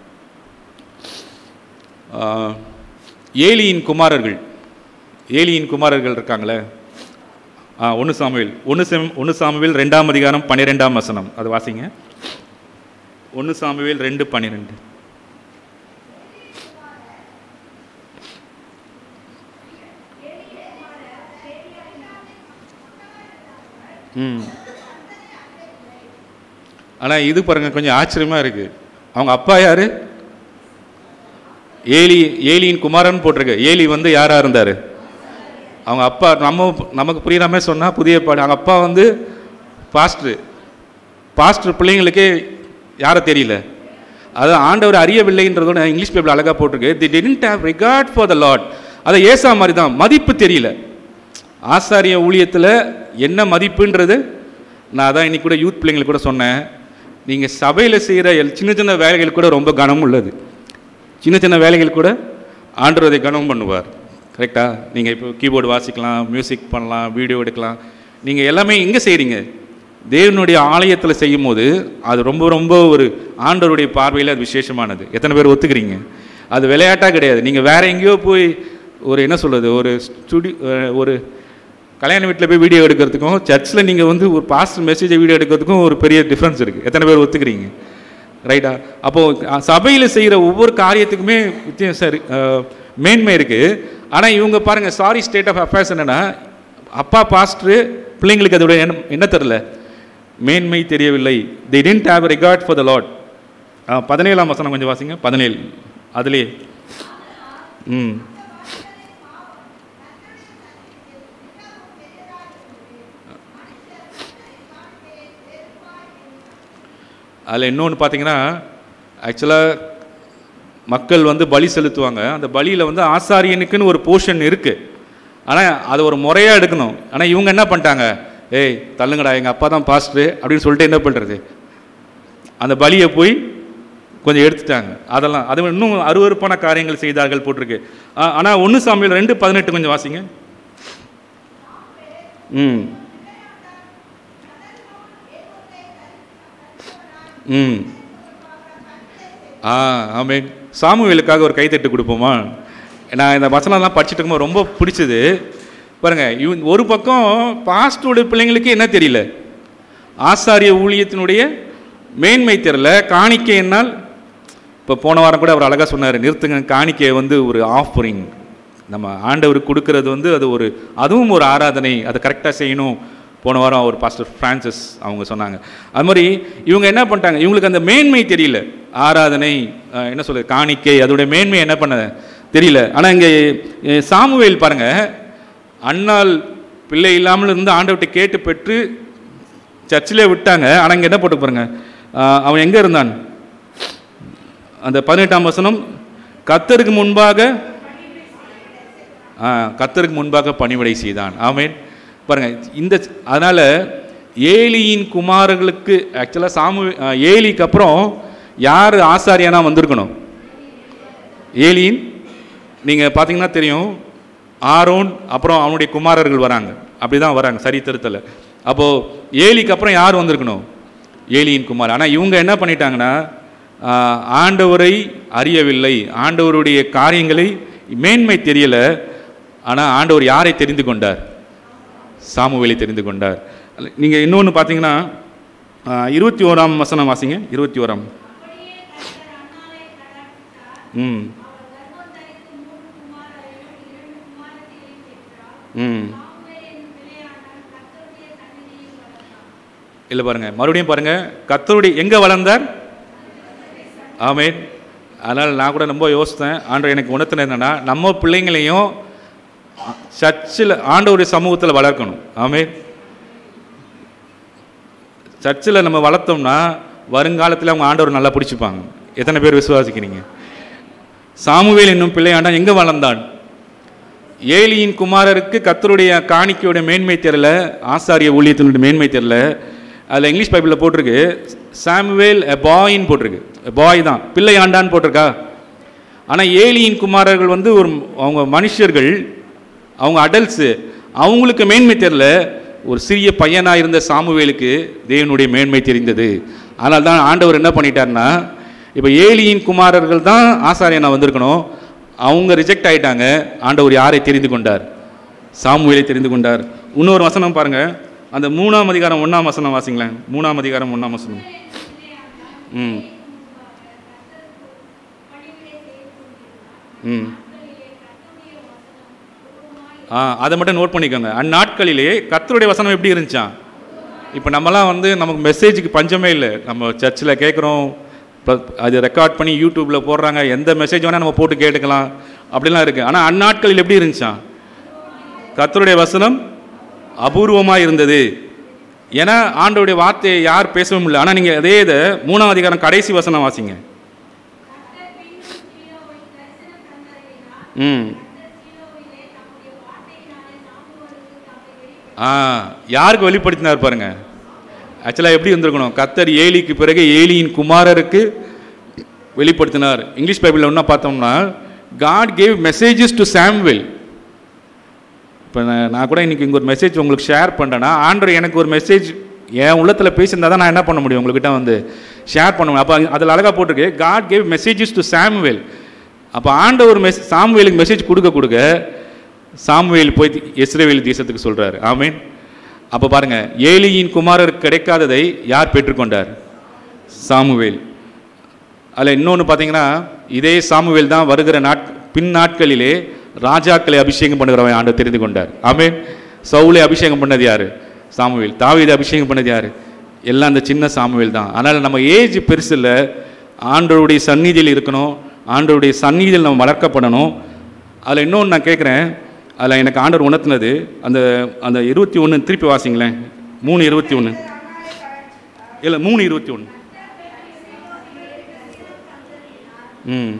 ஏலியின் குமாரர்கள், ஏலியின் குமாரர்கள் இருக்காங்களே, ஒன்று சாமுவேல் ஒன்று செம் ஒன்று சாமுவேல் ரெண்டாம் அதிகாரம் பன்னிரெண்டாம் வசனம், அது வாசிங்க. ஒன்று சாமுவேல் ரெண்டு பன்னிரெண்டு. ம் ஆனால் இது பாருங்க கொஞ்சம் ஆச்சரியமாக இருக்குது. அவங்க அப்பா யார், ஏலி, ஏலியின் குமாரன் போட்டிருக்கு. ஏலி வந்து யாராக இருந்தார், அவங்க அப்பா நம்ம நமக்கு புரியுற மாதிரி சொன்னால் புதிய பாடு, அவங்க அப்பா வந்து பாஸ்டரு. பாஸ்டர் பிள்ளைங்களுக்கே யாரை தெரியல, அது ஆண்டவர் அறியவில்லைன்றதோட இங்கிலீஷ் பைபிள் அழகாக போட்டிருக்கு. They didn't have regard for the Lord. அதை ஏசா மாதிரி தான், மதிப்பு தெரியல. ஆசாரிய ஊழியத்தில் என்ன மதிப்புன்றது, நான் அதான் இன்னைக்கு கூட யூத் பிள்ளைங்களுக்கு கூட சொன்னேன், நீங்கள் சபையில் செய்கிற சின்ன சின்ன வேலைகள் கூட ரொம்ப கனம் உள்ளது. சின்ன சின்ன வேலைகள் கூட ஆண்டவர் அதை கனம் பண்ணுவார், கரெக்டாக. நீங்கள் இப்போ கீபோர்டு வாசிக்கலாம், மியூசிக் பண்ணலாம், வீடியோ எடுக்கலாம், நீங்கள் எல்லாமே எங்கே செய்கிறீங்க, தேவனுடைய ஆலயத்தில் செய்யும் போது அது ரொம்ப ரொம்ப ஒரு ஆண்டவருடைய பார்வையில் அது விசேஷமானது. எத்தனை பேர் ஒத்துக்கிறீங்க? அது விளையாட்டாக கிடையாது. நீங்கள் வேறு எங்கேயோ போய் ஒரு என்ன சொல்கிறது, ஒரு ஸ்டுடியோ, ஒரு கல்யாண வீட்டில் போய் வீடியோ எடுக்கிறதுக்கும் சர்ச்சில் நீங்கள் வந்து ஒரு பாஸ்டர் மெசேஜை வீடியோ எடுக்கிறதுக்கும் ஒரு பெரிய டிஃப்ரென்ஸ் இருக்குது. எத்தனை பேர் ஒத்துக்கிறீங்க? ரைட்டா? அப்போது சபையில் செய்கிற ஒவ்வொரு காரியத்துக்குமே வித்தியாசம் மேன்மை இருக்குது. ஆனால் இவங்க பாருங்கள், சாரி ஸ்டேட் ஆஃப் அஃபேர்ஸ் என்னென்னா, அப்பா பாஸ்டரு, பிள்ளைங்களுக்கு அதோட என்ன என்ன தெரில, மேன்மை தெரியவில்லை. they didn't have regard for the Lord. பதினேழாம் வசனம் கொஞ்சம் வாசிங்க. பதினேழு அதுலேயே ம் அதில் இன்னொன்று பார்த்தீங்கன்னா, ஆக்சுவலாக மக்கள் வந்து பலி செலுத்துவாங்க. அந்த பலியில் வந்து ஆசாரியனுக்குன்னு ஒரு போர்ஷன் இருக்குது. ஆனால் அதை ஒரு முறையாக எடுக்கணும். ஆனால் இவங்க என்ன பண்ணிட்டாங்க, ஏய் தள்ளுங்கடா, எங்கள் அப்பா தான் பாஸ்டரு அப்படின்னு சொல்லிட்டு என்ன பண்ணுறது, அந்த பலியை போய் கொஞ்சம் எடுத்துட்டாங்க. அதெல்லாம் அது இன்னும் அருவருப்பான காரியங்கள் செய்தார்கள் போட்டிருக்கு. ஆனால் ஒன்று சாமியில் ரெண்டு பதினெட்டு கொஞ்சம் வாசிங்க. ம் ம் ஆ ஆமேன். சாமுவேலுக்காக ஒரு கைத்தட்டு கொடுப்போமா? நான் இந்த வசனம்லாம் படிச்சுட்டு இருக்கும்போது ரொம்ப பிடிச்சது பாருங்கள். இவ் ஒரு பக்கம் பாஸ்டோட பிள்ளைங்களுக்கு என்ன தெரியல, ஆசாரிய ஊழியத்தினுடைய மேன்மை தெரியல, காணிக்கை என்னால். இப்போ போன வாரம் கூட அவர் அழகாக சொன்னார், நிறுத்துங்க, காணிக்கை வந்து ஒரு ஆஃபரிங், நம்ம ஆண்டவருக்கு கொடுக்கறது வந்து அது ஒரு, அதுவும் ஒரு ஆராதனை, அதை கரெக்டாக செய்யணும். போன வாரம் அவர் பாஸ்டர் ஃப்ரான்சிஸ் அவங்க சொன்னாங்க. அது மாதிரி இவங்க என்ன பண்ணிட்டாங்க, இவங்களுக்கு அந்த மேன்மை தெரியல, ஆராதனை என்ன சொல்கிறது, காணிக்கை அதோடைய மேன்மை என்ன பண்ண தெரியல. ஆனால் இங்கே சாமுவேல் பாருங்கள், அண்ணால் பிள்ளை இல்லாமல் இருந்து ஆண்டவர்கிட்ட கேட்டு பெற்று சர்ச்சிலே விட்டாங்க. ஆனால் இங்கே என்ன போட்டு பாருங்க, அவன் எங்கே இருந்தான், அந்த பதினெட்டாம் வசனம், கர்த்தருக்கு முன்பாக கர்த்தருக்கு முன்பாக பணிவிடை செய்தான். ஆமேன். பாருங்க இந்த, அதனால ஏலியின் குமாரர்களுக்கு ஆக்சுவலாக சாமு ஏலிக்கு அப்புறம் யார் ஆசாரியானா வந்திருக்கணும், ஏலியின், நீங்கள் பார்த்தீங்கன்னா தெரியும், ஆரோன் அப்புறம் அவனுடைய குமாரர்கள் வராங்க, அப்படி தான் வராங்க சரித்திரத்தில். அப்போது ஏலிக்கு அப்புறம் யார் வந்திருக்கணும், ஏலியின் குமார். ஆனால் இவங்க என்ன பண்ணிட்டாங்கன்னா, ஆண்டவரை அறியவில்லை, ஆண்டவருடைய காரியங்களை மேன்மை தெரியலை. ஆனால் ஆண்டவர் யாரை தெரிந்து கொண்டார், சாமுவேலை தெரிந்து கொண்டார். நீங்கள் இன்னொன்று பார்த்தீங்கன்னா இருபத்தி ஓராம் வசனம் வாசிங்க. இருபத்தி ஓராம் ம் ம் இல்லை பாருங்க, மறுபடியும் பாருங்க, கர்த்தருடைய எங்கே வளர்ந்தார், ஆமேன். அதனால் நான் கூட ரொம்ப யோசித்தேன், ஆண்டவர் எனக்கு உணர்த்தினது என்னன்னா, நம்ம பிள்ளைங்களையும் சர்ச்சில் ஆண்டவருடைய சமூகத்தில் வளர்க்கணும். ஆமேன். சர்ச்சில் நம்ம வளர்த்தோம்னா வருங்காலத்தில் அவங்க ஆண்டவர் நல்லா பிடிச்சிப்பாங்க. எத்தனை பேர் விசுவாசிக்கிறீங்க? சாமுவேல் என்னும் பிள்ளையாண்டா எங்கே வளர்ந்தான், ஏலியின் குமாரருக்கு கர்த்தருடைய காணிக்கையோட மேன்மை தெரியல, ஆசாரிய ஊழியத்தினுடைய மேன்மை தெரியல. அதில் இங்கிலீஷ் பைபிளில் போட்டிருக்கு, சாமுவேல் எ பாயின்னு போட்டிருக்கு, பாய் தான், பிள்ளை ஆண்டான்னு போட்டிருக்கா. ஆனால் ஏலியின் குமாரர்கள் வந்து ஒரு அவங்க மனுஷர்கள், அவங்க அடல்ட்ஸு, அவங்களுக்கு மேன்மை தெரியல. ஒரு சிறிய பையனாக இருந்த சாமுவேலுக்கு தேவனுடைய மேன்மை தெரிந்தது. அதனால தான் ஆண்டவர் என்ன பண்ணிட்டார்னா, இப்போ ஏலியின் குமாரர்கள் தான் ஆசாரியனா வந்திருக்கணும், அவங்க ரிஜெக்ட் ஆகிட்டாங்க. ஆண்டவர் யாரை தெரிந்து கொண்டார், சாமுவேலை தெரிந்து கொண்டார். இன்னொரு வசனம் பாருங்க, அந்த மூணாம் அதிகாரம் ஒன்றாம் வசனம் வாசிங்களேன். மூணாம் அதிகாரம் ஒன்றாம் வசனம். ம் ம் ஆ அதை மட்டும் நோட் பண்ணிக்கோங்க. அந்நாட்களிலே கர்த்தருடைய வசனம் எப்படி இருந்துச்சான். இப்போ நம்மலாம் வந்து நமக்கு மெசேஜுக்கு பஞ்சமே இல்லை, நம்ம சர்ச்சில் கேட்குறோம், இப்போ அது ரெக்கார்ட் பண்ணி யூடியூப்பில் போடுறாங்க, எந்த மெசேஜ் வேணால் நம்ம போட்டு கேட்டுக்கலாம், அப்படிலாம் இருக்குது. ஆனால் அந்நாட்களில் எப்படி இருந்துச்சான், கர்த்தருடைய வசனம் அபூர்வமாக இருந்தது. ஏன்னா ஆண்டவருடைய வார்த்தையை யார் பேசவும் இல்லை. ஆனால் நீங்கள் அதே இதை மூணாம் அதிகாரம் கடைசி வசனம் வாசிங்க. ம் ஆ யாருக்கு வெளிப்படுத்தினார் பாருங்க. ஆக்சுவலாக எப்படி இருந்திருக்கணும், கர்த்தர் ஏலிக்கு பிறகு ஏலியின் குமாரருக்கு வெளிப்படுத்தினார். இங்கிலீஷ் பைபிளில் ஒன்றா பார்த்தோம்னா, God gave messages to Samuel. இப்போ நான் கூட இன்றைக்கி இங்கே ஒரு மெசேஜ் உங்களுக்கு ஷேர் பண்ணுறேன்னா, ஆண்டவர் எனக்கு ஒரு மெசேஜ் என் உள்ளத்தில் பேசியிருந்தால் தான் நான் என்ன பண்ண முடியும், உங்கள்கிட்ட வந்து ஷேர் பண்ணுவேன். அப்போ அதில் அழகாக போட்டிருக்கு, God gave messages to Samuel. அப்போ ஆண்டவர் மெஸ் சாமுவேலுக்கு மெசேஜ் கொடுக்க கொடுக்க சாமுவேல் போய் இஸ்ரவேல் தேசத்துக்கு சொல்கிறார். ஆமீன். அப்போ பாருங்கள், ஏலியின் குமாரருக்கு கிடைக்காததை யார் பெற்றுக்கொண்டார், சாமுவேல். அதில் இன்னொன்று பார்த்தீங்கன்னா, இதே சாமுவேல் தான் வருகிற நாட் பின் நாட்களிலே ராஜாக்களை அபிஷேகம் பண்ணுகிறவன் ஆண்டவர் தெரிந்து கொண்டார். ஆமென். சவுலை அபிஷேகம் பண்ணது யாரு? சாமுவேல். தாவீதை அபிஷேகம் பண்ணது யாரு? எல்லாம் அந்த சின்ன சாமுவேல் தான். அதனால் நம்ம ஏஜ் பெருசில் ஆண்டவருடைய சந்நிதியில் இருக்கணும், ஆண்டவருடைய சந்நிதியில் நம்ம வளர்க்கப்படணும். அதில் இன்னொன்று நான் கேட்குறேன், அதில் எனக்கு ஆண்டவர் உணர்த்தினது அந்த அந்த இருபத்தி ஒன்று திருப்பி வாசிங்களேன். மூணு இருபத்தி ஒன்று இல்லை மூணு இருபத்தி ஒன்று ம்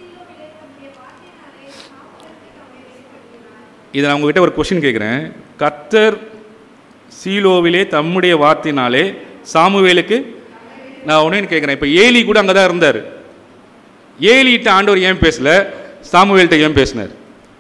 இதை நான் உங்ககிட்ட ஒரு கொஷின் கேட்குறேன். கர்த்தர் சீலோவிலே தம்முடைய வார்த்தையினாலே சாமுவேலுக்கு, நான் ஒன்று கேட்குறேன், இப்போ ஏலி கூட அங்கே தான் இருந்தார். ஏலிகிட்ட ஆண்டவர் ஏன் பேசல, சாமுவேல்கிட்ட ஏன் பேசினார்?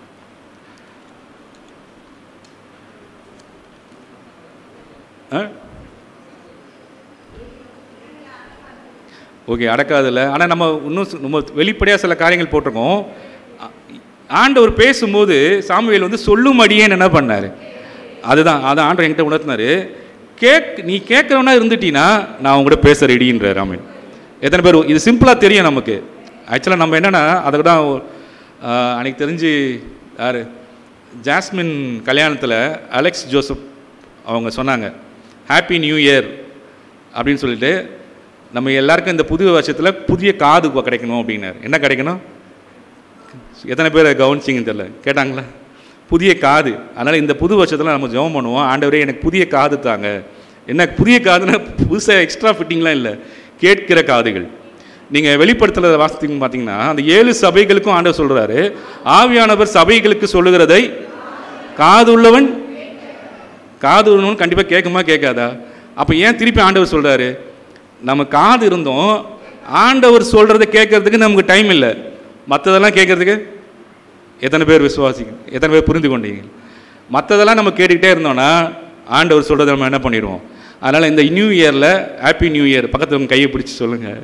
ஓகே, அடக்காதில்ல. ஆனால் நம்ம இன்னும் நம்ம வெளிப்படையாக சில காரியங்கள் போட்டிருக்கோம். ஆண்டவர் பேசும்போது சாமுவேல் வந்து சொல்லும்படியேன்னு என்ன பண்ணார்? அதுதான் அதான் ஆண்டவர் என்கிட்ட உணர்த்தினார். கேக் நீ கேட்குறவனா இருந்துட்டீன்னா நான் உங்கள்கிட்ட பேச ரெடின்றார். ஆமென். எத்தனை பேர் இது சிம்பிளாக தெரியும் நமக்கு? ஆக்சுவலாக நம்ம என்னென்னா அதுக்கு தான் அன்றைக்கி தெரிஞ்சு யார் ஜாஸ்மின் கல்யாணத்தில் அலெக்ஸ் ஜோசப் அவங்க சொன்னாங்க ஹாப்பி நியூ இயர் அப்படின்னு சொல்லிட்டு, நம்ம எல்லாருக்கும் இந்த புது வருஷத்தில் புதிய காது கிடைக்கணும் அப்படின்னாரு. என்ன கிடைக்கணும்? எத்தனை பேர் கவனிச்சிங்கன்னு தெரியல, கேட்டாங்களா? புதிய காது. அதனால் இந்த புது வருஷத்தில் நம்ம ஜெபம் பண்ணுவோம், ஆண்டவரே எனக்கு புதிய காது தாங்க. என்ன புதிய காதுன்னா புதுசாக எக்ஸ்ட்ரா ஃபிட்டிங்லாம் இல்லை, கேட்கிற காதுகள். நீங்கள் வெளிப்படுத்துறத வாசித்தீங்கன்னு பார்த்தீங்கன்னா அந்த ஏழு சபைகளுக்கும் ஆண்டவர் சொல்கிறாரு, ஆவியானவர் சபைகளுக்கு சொல்லுகிறதை காது உள்ளவன் காது உள்ளவன் கண்டிப்பாக கேட்குமா கேட்காதா? அப்போ ஏன் திருப்பி ஆண்டவர் சொல்கிறாரு? நம்ம காது இருந்தோம், ஆண்டவர் சொல்கிறத கேட்கறதுக்கு நமக்கு டைம் இல்லை, மற்றதெல்லாம் கேட்கறதுக்கு. எத்தனை பேர் விசுவாசிங்க, எத்தனை பேர் புரிந்து கொண்டீங்க? மற்றதெல்லாம் நம்ம கேட்டுக்கிட்டே இருந்தோம்னா ஆண்டவர் சொல்கிறத நம்ம என்ன பண்ணிடுவோம். அதனால் இந்த நியூ இயரில் ஹாப்பி நியூ இயர் பக்கத்து உங்கள் கையை பிடிச்சி சொல்லுங்கள்.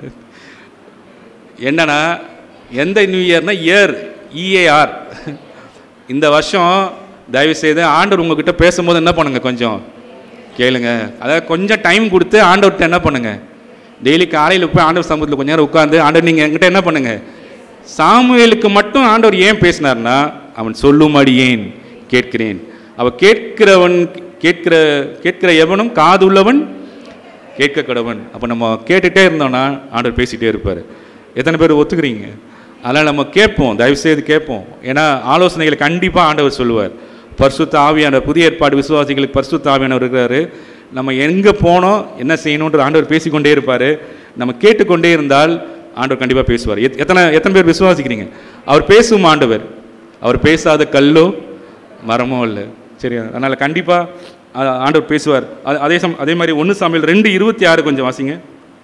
என்னன்னா எந்த நியூ இயர்னா இயர் இஏஆர். இந்த வருஷம் தயவுசெய்து ஆண்டவர் உங்ககிட்ட பேசும்போது என்ன பண்ணுங்க, கொஞ்சம் கேளுங்க. அதாவது கொஞ்சம் டைம் கொடுத்து ஆண்டவர்கிட்ட என்ன பண்ணுங்க, டெய்லி காலையில் போய் ஆண்டவர் சமூகத்தில் கொஞ்ச நேரம் உட்காந்து ஆண்டவர் நீங்கள் என்கிட்ட என்ன பண்ணுங்க. சாமுவேலுக்கு மட்டும் ஆண்டவர் ஏன் பேசினார்னா அவன் சொல்லும்படி ஏன் கேட்கிறேன். அவன் கேட்கிறவன் கேட்கிற கேட்கிற எவனும் காது உள்ளவன் கேட்க கடவன். அப்போ நம்ம கேட்டுகிட்டே இருந்தோம்னா ஆண்டவர் பேசிகிட்டே இருப்பார். எத்தனை பேர் ஒத்துக்கிறீங்க? அதனால் நம்ம கேட்போம், தயவுசெய்து கேட்போம். ஏன்னா ஆலோசனைகளை கண்டிப்பாக ஆண்டவர் சொல்லுவார். பரிசுத்த ஆவியானவர், புதிய ஏற்பாடு விசுவாசிகளுக்கு பரிசுத்த ஆவியானவர் இருக்கிறாரு. நம்ம எங்கே போனோம் என்ன செய்யணுன்ற ஆண்டவர் பேசிக்கொண்டே இருப்பார். நம்ம கேட்டுக்கொண்டே இருந்தால் ஆண்டவர் கண்டிப்பாக பேசுவார். எத் எத்தனை எத்தனை பேர் விசுவாசிக்கிறீங்க? அவர் பேசும் ஆண்டவர், அவர் பேசாத கல்லோ மரமோ இல்லை. சரி, அதனால் கண்டிப்பாக ஆண்டவர் பேசுவார். அதே சம் அதே மாதிரி ஒன்று சாமுவேல் ரெண்டு இருபத்தி ஆறு கொஞ்சம் வாசிங்க.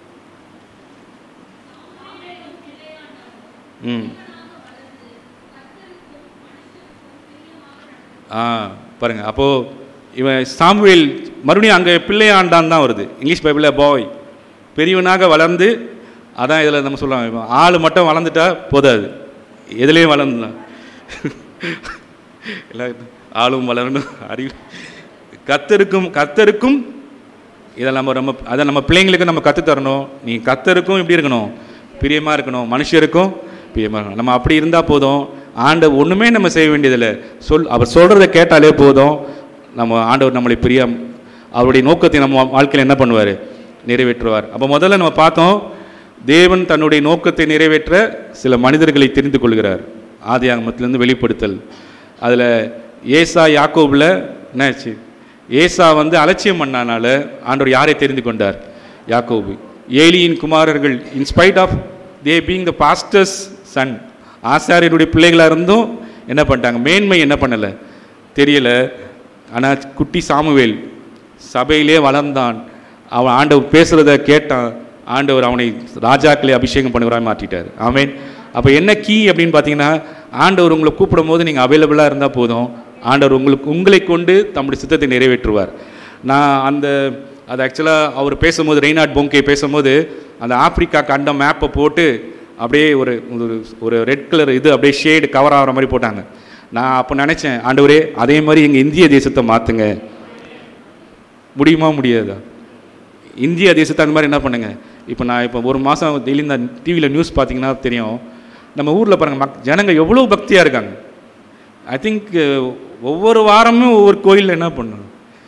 ம் ஆ பாருங்கள். அப்போது இவன் சாமுவேல் மறுபடியும் அங்கே பிள்ளையாண்டான் தான் வருது. இங்கிலீஷ் பைபிளில் பாய் பெரியவனாக வளர்ந்து, அதான் இதில் நம்ம சொல்லலாம், ஆள் மட்டும் வளர்ந்துட்டா போதாது, எதுலேயும் வளர்ந்துலாம் எல்லாம் ஆளும் வளரணும், அறிவு கர்த்தருக்கும் கர்த்தருக்கும் இதை நம்ம நம்ம அதை நம்ம பிள்ளைங்களுக்கும் நம்ம கற்றுத்தரணும். நீ கர்த்தருக்கும் எப்படி இருக்கணும், பிரியமாக இருக்கணும், மனுஷருக்கும் பிரியமாக இருக்கணும். நம்ம அப்படி இருந்தால் போதும். ஆண்டவர் ஒன்றுமே நம்ம செய்ய வேண்டியதில்லை, சொல் அவர் சொல்கிறத கேட்டாலே போதும். நம்ம ஆண்டவர் நம்மளை பிரியம் அவருடைய நோக்கத்தை நம்ம வாழ்க்கையில் என்ன பண்ணுவார், நிறைவேற்றுவார். அப்போ முதல்ல நம்ம பார்த்தோம், தேவன் தன்னுடைய நோக்கத்தை நிறைவேற்ற சில மனிதர்களை தெரிந்து கொள்கிறார். ஆதியாகமத்திலேருந்து வெளிப்படுத்தல். அதில் ஏசா யாக்கோபில் என்னாச்சு, ஏசா வந்து அலட்சியம் பண்ணனால ஆண்டவர் யாரை தெரிந்து கொண்டார், யாக்கோபு. ஏலியின் குமாரர்கள் in spite of they being the pastor's son, ஆசாரியருடைய பிள்ளைகளாக இருந்தும் என்ன பண்ணிட்டாங்க, மேன்மை என்ன பண்ணலை தெரியலை. ஆனால் குட்டி சாமுவேல் சபையிலே வளர்ந்தான், அவன் ஆண்டவர் பேசுகிறத கேட்டான், ஆண்டவர் அவனை ராஜாக்களை அபிஷேகம் பண்ணுகிறாய் மாற்றிட்டார். ஆமேன். அப்போ என்ன கீ அப்படின்னு பார்த்தீங்கன்னா, ஆண்டவர் உங்களை கூப்பிடும் போது நீங்கள் அவைலபிளாக இருந்தால் போதும், ஆண்டவர் உங்களுக்கு உங்களை கொண்டு தம்முடைய சித்தத்தை நிறைவேற்றுவார். நான் அந்த அது ஆக்சுவலாக அவர் பேசும்போது, ரெய்னார்ட் போங்கே பேசும்போது அந்த ஆப்பிரிக்கா கண்ட மேப்பை போட்டு அப்படியே ஒரு ஒரு ரெட் கலர் இது அப்படியே ஷேடு கவர் ஆகிற மாதிரி போட்டாங்க. நான் அப்போ நினச்சேன், ஆண்டவரே அதே மாதிரி எங்கள் இந்திய தேசத்தை மாற்றுங்க. முடியுமா முடியாதா? இந்திய தேசத்தை அந்த மாதிரி என்ன பண்ணுங்க. இப்போ நான் இப்போ ஒரு மாதம் டெய்லி இந்த டிவியில் நியூஸ் பார்த்தீங்கன்னா தெரியும், நம்ம ஊரில் பாருங்கள் மக் ஜனங்க எவ்வளோ பக்தியாக இருக்காங்க. ஐ திங்க் ஒவ்வொரு வாரமும் ஒவ்வொரு கோயிலில் என்ன பண்ணணும்,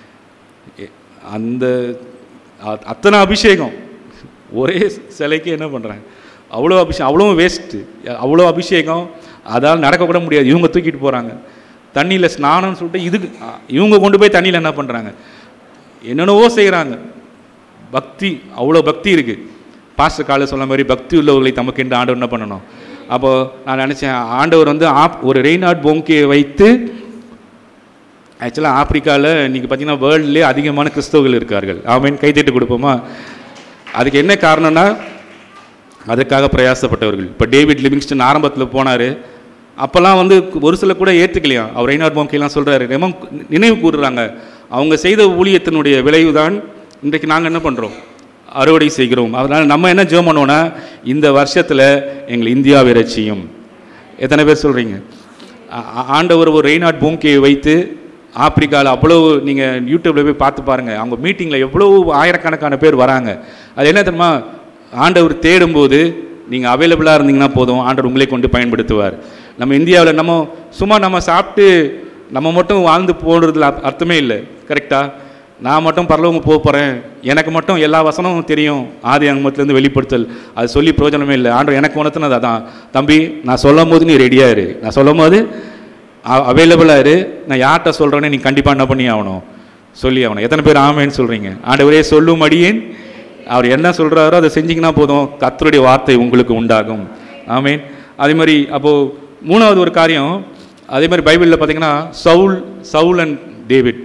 அந்த அத்தனை அபிஷேகம் ஒரே சிலைக்கு என்ன பண்ணுறாங்க, அவ்வளோ அபிஷேகம், அவ்வளோ வேஸ்ட்டு, அவ்வளோ அபிஷேகம், அதால் நடக்கக்கூட முடியாது. இவங்க தூக்கிட்டு போகிறாங்க தண்ணியில் ஸ்நானம்னு சொல்லிட்டு, இதுக்கு இவங்க கொண்டு போய் தண்ணியில் என்ன பண்ணுறாங்க, என்னென்னவோ செய்கிறாங்க. பக்தி, அவ்வளோ பக்தி இருக்குது. பாஸ்டர் காலை சொல்ல மாதிரி பக்தி உள்ளவர்களை தமக்கு என்று ஆண்டவர் என்ன பண்ணணும். அப்போது நான் நினச்சேன், ஆண்டவர் வந்து ஆப் ஒரு ரெய்னார்ட் போங்கேயை வைத்து, ஆக்சுவலாக ஆப்பிரிக்காவில் இன்றைக்கி பார்த்திங்கன்னா வேர்ல்ட்லேயே அதிகமான கிறிஸ்தவர்கள் இருக்கார்கள். ஆமீன், கைத்தட்டு கொடுப்போமா? அதுக்கு என்ன காரணம்னா, அதுக்காக பிரயாசப்பட்டவர்கள். இப்போ டேவிட் லிவிங்ஸ்டன் ஆரம்பத்தில் போனார், அப்போல்லாம் வந்து ஒரு சில கூட ஏற்றுக்கலையா. அவர் ரெய்னார்ட் போங்கேலாம் சொல்கிறாரு, ரொம்ப நினைவு கூறுறாங்க, அவங்க செய்த ஊழியத்தினுடைய விளைவு தான் இன்றைக்கு நாங்கள் என்ன பண்ணுறோம், அறுவடை செய்கிறோம். அதனால் நம்ம என்ன ஜெபம் பண்ணுவோன்னா, இந்த வருஷத்தில் எங்கள் இந்தியாவை ரட்சியும். எத்தனை பேர் சொல்கிறீங்க? ஆண்டவர் ஒரு ரெய்னார்ட் போங்கேயை வைத்து ஆப்பிரிக்காவில் அவ்வளோ, நீங்கள் யூடியூப்பில் போய் பார்த்து பாருங்கள், அவங்க மீட்டிங்கில் எவ்வளோ ஆயிரக்கணக்கான பேர் வராங்க. அது என்ன தெரியுமா, ஆண்டவர் தேடும்போது நீங்கள் அவைலபிளாக இருந்தீங்கன்னா போதும், ஆண்டவர் உங்களே கொண்டு பயன்படுத்துவார். நம்ம இந்தியாவில் நம்ம சும்மா நம்ம சாப்பிட்டு நம்ம மட்டும் வாழ்ந்து போடுறதுல அர்த்தமே இல்லை. கரெக்டாக, நான் மட்டும் பரலோகம் போக போகிறேன், எனக்கு மட்டும் எல்லா வசனமும் தெரியும், ஆதி அங்கமத்துலேருந்து வெளிப்படுத்தல், அது சொல்லி பிரயோஜனமே இல்லை. ஆண்டவர் எனக்கு உணர்த்தினது அதான், தம்பி நான் சொல்லும் போது நீ ரெடியாக இரு, நான் சொல்லும் போது அவைலபிளாக இரு, நான் யார்கிட்ட சொல்கிறேன்னு நீ கண்டிப்பாக என்ன பண்ணி ஆகணும், சொல்லி ஆகணும். எத்தனை பேர் ஆமேன்னு சொல்கிறீங்க? ஆண்டவரே சொல்லும் அடியேன், அவர் என்ன சொல்கிறாரோ அதை செஞ்சிங்கன்னா போதும், கர்த்தருடைய வார்த்தை உங்களுக்கு உண்டாகும். ஆமேன். அதே மாதிரி அப்போது மூணாவது ஒரு காரியம், அதே மாதிரி பைபிளில் பார்த்தீங்கன்னா சவுல் சவுல் அண்ட் டேவிட்.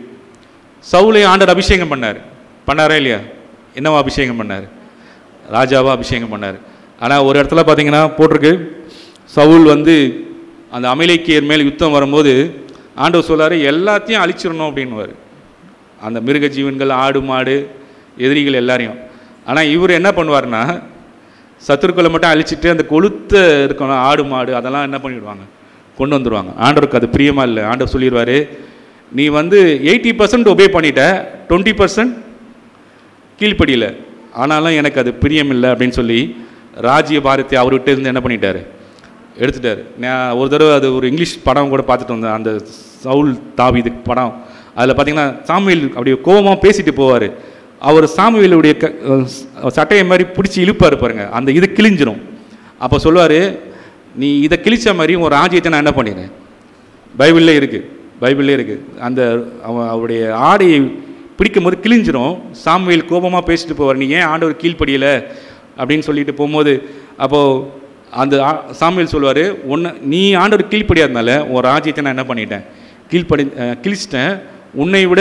சவுலை ஆண்டவர் அபிஷேகம் பண்ணார், பண்ணாரா இல்லையா? என்னவா அபிஷேகம் பண்ணார்? ராஜாவாக அபிஷேகம் பண்ணார். ஆனால் ஒரு இடத்துல பார்த்தீங்கன்னா போட்டிருக்கு, சவுல் வந்து அந்த அமலேக்கியர் மேல் யுத்தம் வரும்போது ஆண்டவர் சொல்லார், எல்லாத்தையும் அழிச்சிடணும் அப்படின்னுவார், அந்த மிருக ஜீவன்கள், ஆடு மாடு, எதிரிகள் எல்லாரையும். ஆனால் இவர் என்ன பண்ணுவார்னா, சத்துருக்களை மட்டும் அழிச்சிட்டு அந்த கொளுத்த இருக்கணும் ஆடு மாடு அதெல்லாம் என்ன பண்ணிவிடுவாங்க, கொண்டு வந்துடுவாங்க. ஆண்டவருக்கு அது பிரியமா இல்லை. ஆண்டவர் சொல்லிடுவார், நீ வந்து எயிட்டி பர்சன்ட் ஒபே பண்ணிட்ட, டுவெண்ட்டி பர்சன்ட் கீழ்ப்படியில், ஆனாலும் எனக்கு அது பிரியம் இல்லை அப்படின்னு சொல்லி ராஜ்ய பாரத்தை அவர்கிட்ட இருந்து என்ன பண்ணிட்டார், எடுத்துட்டார். நான் ஒரு தடவை அது ஒரு இங்கிலீஷ் படம் கூட பார்த்துட்டு வந்தேன், அந்த சவுல் தாவீது படம். அதில் பார்த்தீங்கன்னா சாமுவேல் அப்படியே கோபமாக பேசிட்டு போவார், அவர் சாமுவேலுடைய க சட்டையை மாதிரி பிடிச்சி இழுப்பார் பாருங்க, அந்த இது கிழிஞ்சிரும். அப்போ சொல்லுவார், நீ இதை கிழிச்ச மாதிரி ஒரு ராஜ்யத்தை நான் என்ன பண்ணிடுறேன், பைபிள்லே இருக்குது, பைபிள்லே இருக்குது. அந்த அவன் அவருடைய ஆடையை பிடிக்கும் போது கிழிஞ்சிரும். சாமுவேல் கோபமாக பேசிட்டு போவார், நீ ஏன் ஆண்டவர் கீழ்ப்படியலை அப்படின்னு சொல்லிட்டு போகும்போது, அப்போது அந்த சாமுவேல் சொல்லுவார், ஒன்று நீ ஆண்டவர் கீழ்ப்படியாதனால உன் ராஜ்யத்தை நான் என்ன பண்ணிட்டேன், கீழ்ப்படி கிழிச்சிட்டேன், உன்னை விட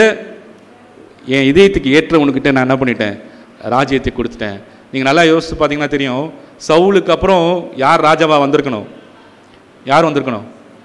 என் இதயத்துக்கு ஏற்ற உனக்கிட்ட நான் என்ன பண்ணிட்டேன், ராஜ்யத்தை கொடுத்துட்டேன். நீங்கள் நல்லா யோசித்து பார்த்தீங்கன்னா தெரியும், சவுலுக்கு அப்புறம் யார் ராஜாவாக வந்திருக்கணும், யார் வந்திருக்கணும்,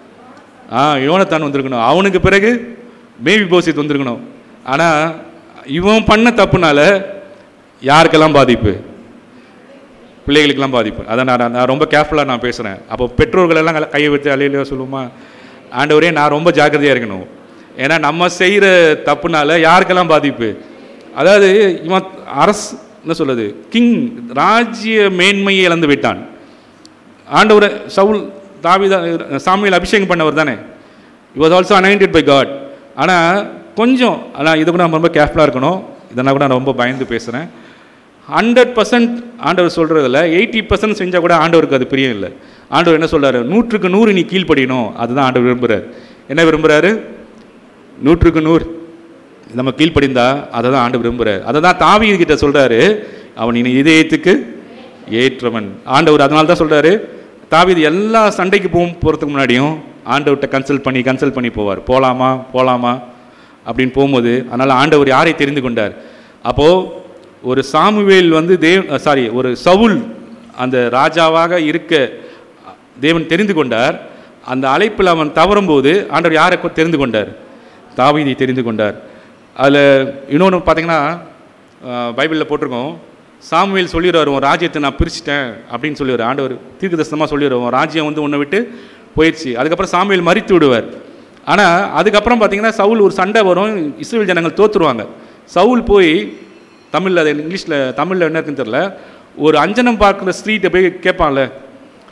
ஆ யோனத்தான் வந்திருக்கணும். அவனுக்கு பிறகு மேவிபோசித் வந்திருக்கணும். ஆனால் இவன் பண்ண தப்புனால யாருக்கெல்லாம் பாதிப்பு, பிள்ளைகளுக்கெல்லாம் பாதிப்பு. அதை நான் நான் ரொம்ப கேர்ஃபுல்லாக நான் பேசுகிறேன். அப்போ பெற்றோர்களெல்லாம் கையை வச்சு அலையிலையோ சொல்லுவோமா, ஆண்டவரே நான் ரொம்ப ஜாக்கிரதையாக இருக்கணும், ஏன்னா நம்ம செய்கிற தப்புனால யாருக்கெல்லாம் பாதிப்பு. அதாவது இவன் அரசு என்ன சொல்லுது, கிங் ராஜ்ய மேன்மையை இழந்து விட்டான். ஆண்டவரை சவுல் தாவீது சாமுவேல் அபிஷேகம் பண்ணவர் தானே, he was also anointed by God. ஆனால் கொஞ்சம், ஆனால் இது கூட நம்ம ரொம்ப கேர்ஃபுல்லாக இருக்கணும். இதனால் கூட நான் ரொம்ப பயந்து பேசுகிறேன். ஹண்ட்ரட் பர்சன்ட் ஆண்டவர் சொல்கிறதில்ல, எயிட்டி பர்சன்ட் செஞ்சால் கூட ஆண்டவருக்கு அது பிரியம் இல்லை. ஆண்டவர் என்ன சொல்கிறாரு, நூற்றுக்கு நூறு நீ கீழ்ப்படியணும், அதுதான் ஆண்டவர் விரும்புகிறார். என்ன விரும்புகிறாரு, நூற்றுக்கு நூறு நம்ம கீழ்ப்படிந்தா அதை தான் ஆண்டவர் விரும்புகிறார். அதை தான் தாவீது கிட்ட சொல்கிறாரு, அவன் நீ இதயத்துக்கு ஏற்றவன். ஆண்டவர் அதனால தான் சொல்கிறாரு, தாவீது எல்லா சண்டைக்கு போகும் போகிறதுக்கு முன்னாடியும் ஆண்டவர்கிட்ட கன்சல்ட் பண்ணி கன்சல்ட் பண்ணி போவார், போகலாமா போகலாமா அப்படின்னு போகும்போது. அதனால் ஆண்டவர் யாரை தெரிந்து கொண்டார், அப்போது ஒரு சாமுவேல் வந்து தேவ் சாரி ஒரு சவுல் அந்த ராஜாவாக இருக்க தேவன் தெரிந்து கொண்டார். அந்த அழைப்பில் அவன் தவறும்போது ஆண்டவர் யாரை தெரிந்து கொண்டார், தாவீதை தெரிந்து கொண்டார். அதில் இன்னொன்று பார்த்தீங்கன்னா பைபிளில் போட்டிருக்கோம், சாமுவேல் சொல்லிடுவார், உன் ராஜ்யத்தை நான் பிரிச்சுட்டேன் அப்படின்னு சொல்லிடுவார். ஆண்டவர் தீர்க்கதரிசனமாக சொல்லிடுவார், உன் ராஜ்யம் வந்து உன்னை விட்டு போயிடுச்சு. அதுக்கப்புறம் சாமுவேல் மறித்து விடுவார். ஆனால் அதுக்கப்புறம் பார்த்தீங்கன்னா சவுல் ஒரு சண்டை வரும், இஸ்ரவேல் ஜனங்கள் தோற்றுருவாங்க. சவுல் போய் தமிழில், அது இங்கிலீஷில் தமிழில் என்ன இருக்குன்னு தெரியல, ஒரு அஞ்சனம் பார்க்குற ஸ்ட்ரீட்டை போய் கேட்பான்ல,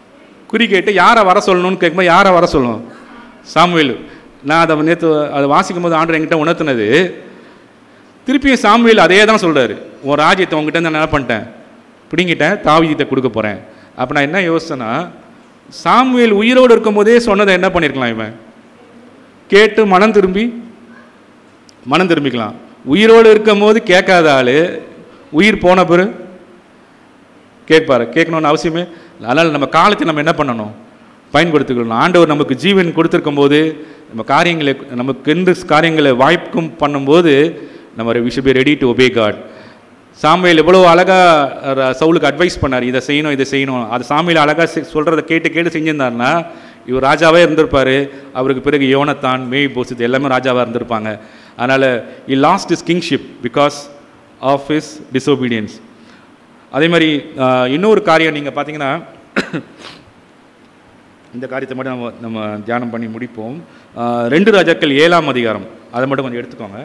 குறி கேட்டு யாரை வர சொல்லணும்னு கேட்கும்போது யாரை வர சொல்லணும்? சாமுவேல். நான் அதை நேற்று அதை வாசிக்கும் போது ஆண்டவர் என்கிட்ட உணர்த்தினது, திருப்பியும் சாமுவேல் அதே தான் சொல்கிறாரு, உன் ராஜ்யத்தை உங்ககிட்ட நான் என்ன பண்ணிட்டேன், பிடிங்கிட்டேன், தாவீதுகிட்ட கொடுக்க போகிறேன். அப்போ நான் என்ன யோசிச்சேன்னா, சாமுவேல் உயிரோடு இருக்கும் போதே சொன்னதை என்ன பண்ணியிருக்கலாம், இவன் கேட்டு மனம் திரும்பி மனம் திரும்பிக்கலாம். உயிரோடு இருக்கும் போது கேட்காத ஆள் உயிர் போன பிறகு கேட்பாரு. கேட்கணும்னு அவசியமே. அதனால் நம்ம காலத்தை நம்ம என்ன பண்ணணும், பயன்படுத்திக்கணும். ஆண்டவர் நமக்கு ஜீவன் கொடுத்துருக்கும் போது நம்ம காரியங்களை நமக்கு எந்த காரியங்களை வாய்ப்பும் பண்ணும்போது நம்ம we should be ready to obey God. Samuel எவ்வளோ அழகாக சவுலுக்கு அட்வைஸ் பண்ணார், இதை செய்யணும் இதை செய்யணும். அது சாமுவேல் அழகாக சொல்கிறத கேட்டு கேட்டு செஞ்சிருந்தாருன்னா இவர் ராஜாவே இருந்திருப்பார். அவருக்கு பிறகு யோனத்தான், மேய் போசித் எல்லாமே ராஜாவாக இருந்திருப்பாங்க. அதனால் he lost his kingship because of his disobedience. அதே மாதிரி இன்னொரு காரியம் நீங்கள் பார்த்தீங்கன்னா, இந்த காரியத்தை மட்டும் நம்ம நம்ம தியானம் பண்ணி முடிப்போம். ரெண்டு ராஜாக்கள் ஏழாம் அதிகாரம், அதை மட்டும் கொஞ்சம் எடுத்துக்கோங்க.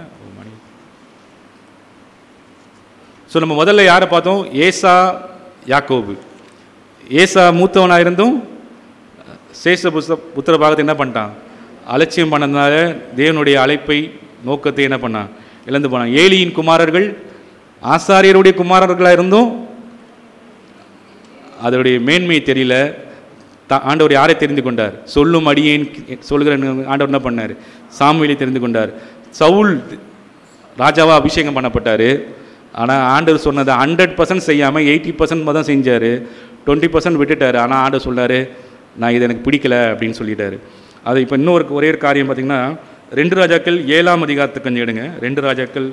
ஸோ நம்ம முதல்ல யாரை பார்த்தோம், ஏசா யாக்கோபு. ஏசா மூத்தவனாக இருந்தும் சேஷ புஸ்த புத்திர பாகத்தை என்ன பண்ணிட்டான், அலட்சியம் பண்ணதுனால தேவனுடைய அழைப்பை நோக்கத்தை என்ன பண்ணான், இழந்து போனான். ஏலியின் குமாரர்கள் ஆசாரியருடைய குமாரர்களாக இருந்தும் அதனுடைய மேன்மை தெரியல. த ஆண்டவர் யாரை தெரிந்து கொண்டார், சொல்லும் அடியேன் சொல்கிற ஆண்டவர் என்ன பண்ணார், சாமுவேலை தெரிந்து கொண்டார். சவுல் ராஜாவாக அபிஷேகம் பண்ணப்பட்டார். ஆனால் ஆண்டவர் சொன்னதை ஹண்ட்ரட் பர்சன்ட் செய்யாமல் எயிட்டி பர்சன்ட் தான் செஞ்சார், டுவெண்ட்டி பர்சன்ட் விட்டுட்டார். ஆனால் ஆண்டவர் சொன்னார், நான் இது எனக்கு பிடிக்கல அப்படின்னு சொல்லிட்டாரு. அது இப்போ இன்னொரு ஒரே ஒரு காரியம் பார்த்திங்கன்னா, ரெண்டு ராஜாக்கள் ஏழாம் அதிகாரத்துக்கு கொஞ்சம் எடுங்க. ரெண்டு ராஜாக்கள்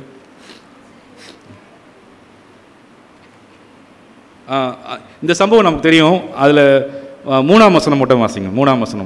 இந்த சம்பவம் நமக்கு தெரியும். அதில் மூணாம் வசனம் மட்டும் வாசிங்க. மூணாம் வசனம்.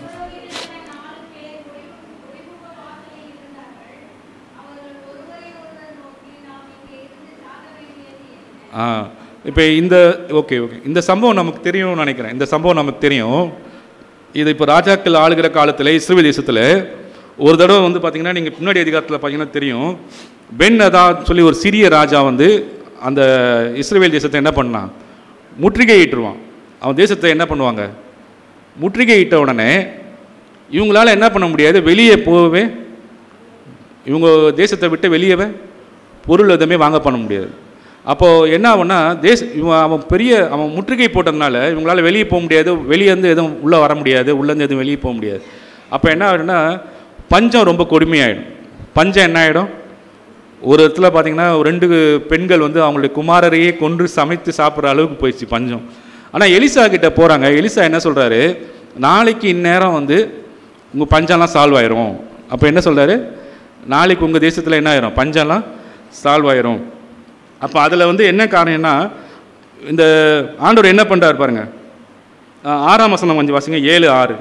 ஆ இப்போ இந்த ஓகே ஓகே இந்த சம்பவம் நமக்கு தெரியும்னு நினைக்கிறேன். இந்த சம்பவம் நமக்கு தெரியும். இது இப்போ ராஜாக்கள் ஆளுகிற காலத்தில் இஸ்ரவேல் தேசத்தில் ஒரு தடவை வந்து பார்த்திங்கன்னா, நீங்கள் முன்னாடி அதிகாரத்தில் பார்த்தீங்கன்னா தெரியும், பென் அதா சொல்லி ஒரு சிறிய ராஜா வந்து அந்த இஸ்ரவேல் தேசத்தை என்ன பண்ணான், முற்றுகையிட்டுருவான். அவன் தேசத்தை என்ன பண்ணுவாங்க, முற்றுகையிட்ட உடனே இவங்களால் என்ன பண்ண முடியாது, வெளியே போகவே, இவங்க தேசத்தை விட்டு வெளியவே பொருள் எதுவுமே வாங்க பண்ண முடியாது. அப்போது என்ன ஆகும்னா, தேச இவன் அவன் பெரிய அவன் முற்றுகை போட்டதுனால இவங்களால் வெளியே போக முடியாது, வெளியேருந்து எதுவும் உள்ளே வர முடியாது, உள்ளேருந்து எதுவும் வெளியே போக முடியாது. அப்போ என்ன ஆகிடும்னா, பஞ்சம் ரொம்ப கொடுமையாயிடும். பஞ்சம் என்ன ஆகிடும், ஒரு இடத்துல பார்த்திங்கன்னா ரெண்டு பெண்கள் வந்து அவங்களுடைய குமாரரையே கொன்று சமைத்து சாப்பிட்ற அளவுக்கு போயிடுச்சு பஞ்சம். ஆனால் எலிசா கிட்டே போகிறாங்க. எலிசா என்ன சொல்கிறாரு, நாளைக்கு இந்நேரம் வந்து உங்கள் பஞ்சம்லாம் சால்வ் ஆயிரும். அப்போ என்ன சொல்கிறாரு, நாளைக்கு உங்கள் தேசத்தில் என்ன ஆயிரும், பஞ்சம்லாம் சால்வ் ஆயிரும். அப்போ அதில் வந்து என்ன காரணம்னா, இந்த ஆண்டவர் என்ன பண்ணுறாரு பாருங்கள். ஆறாம் வசனம் கொஞ்சம் வாசிங்க, ஏழு ஆறு.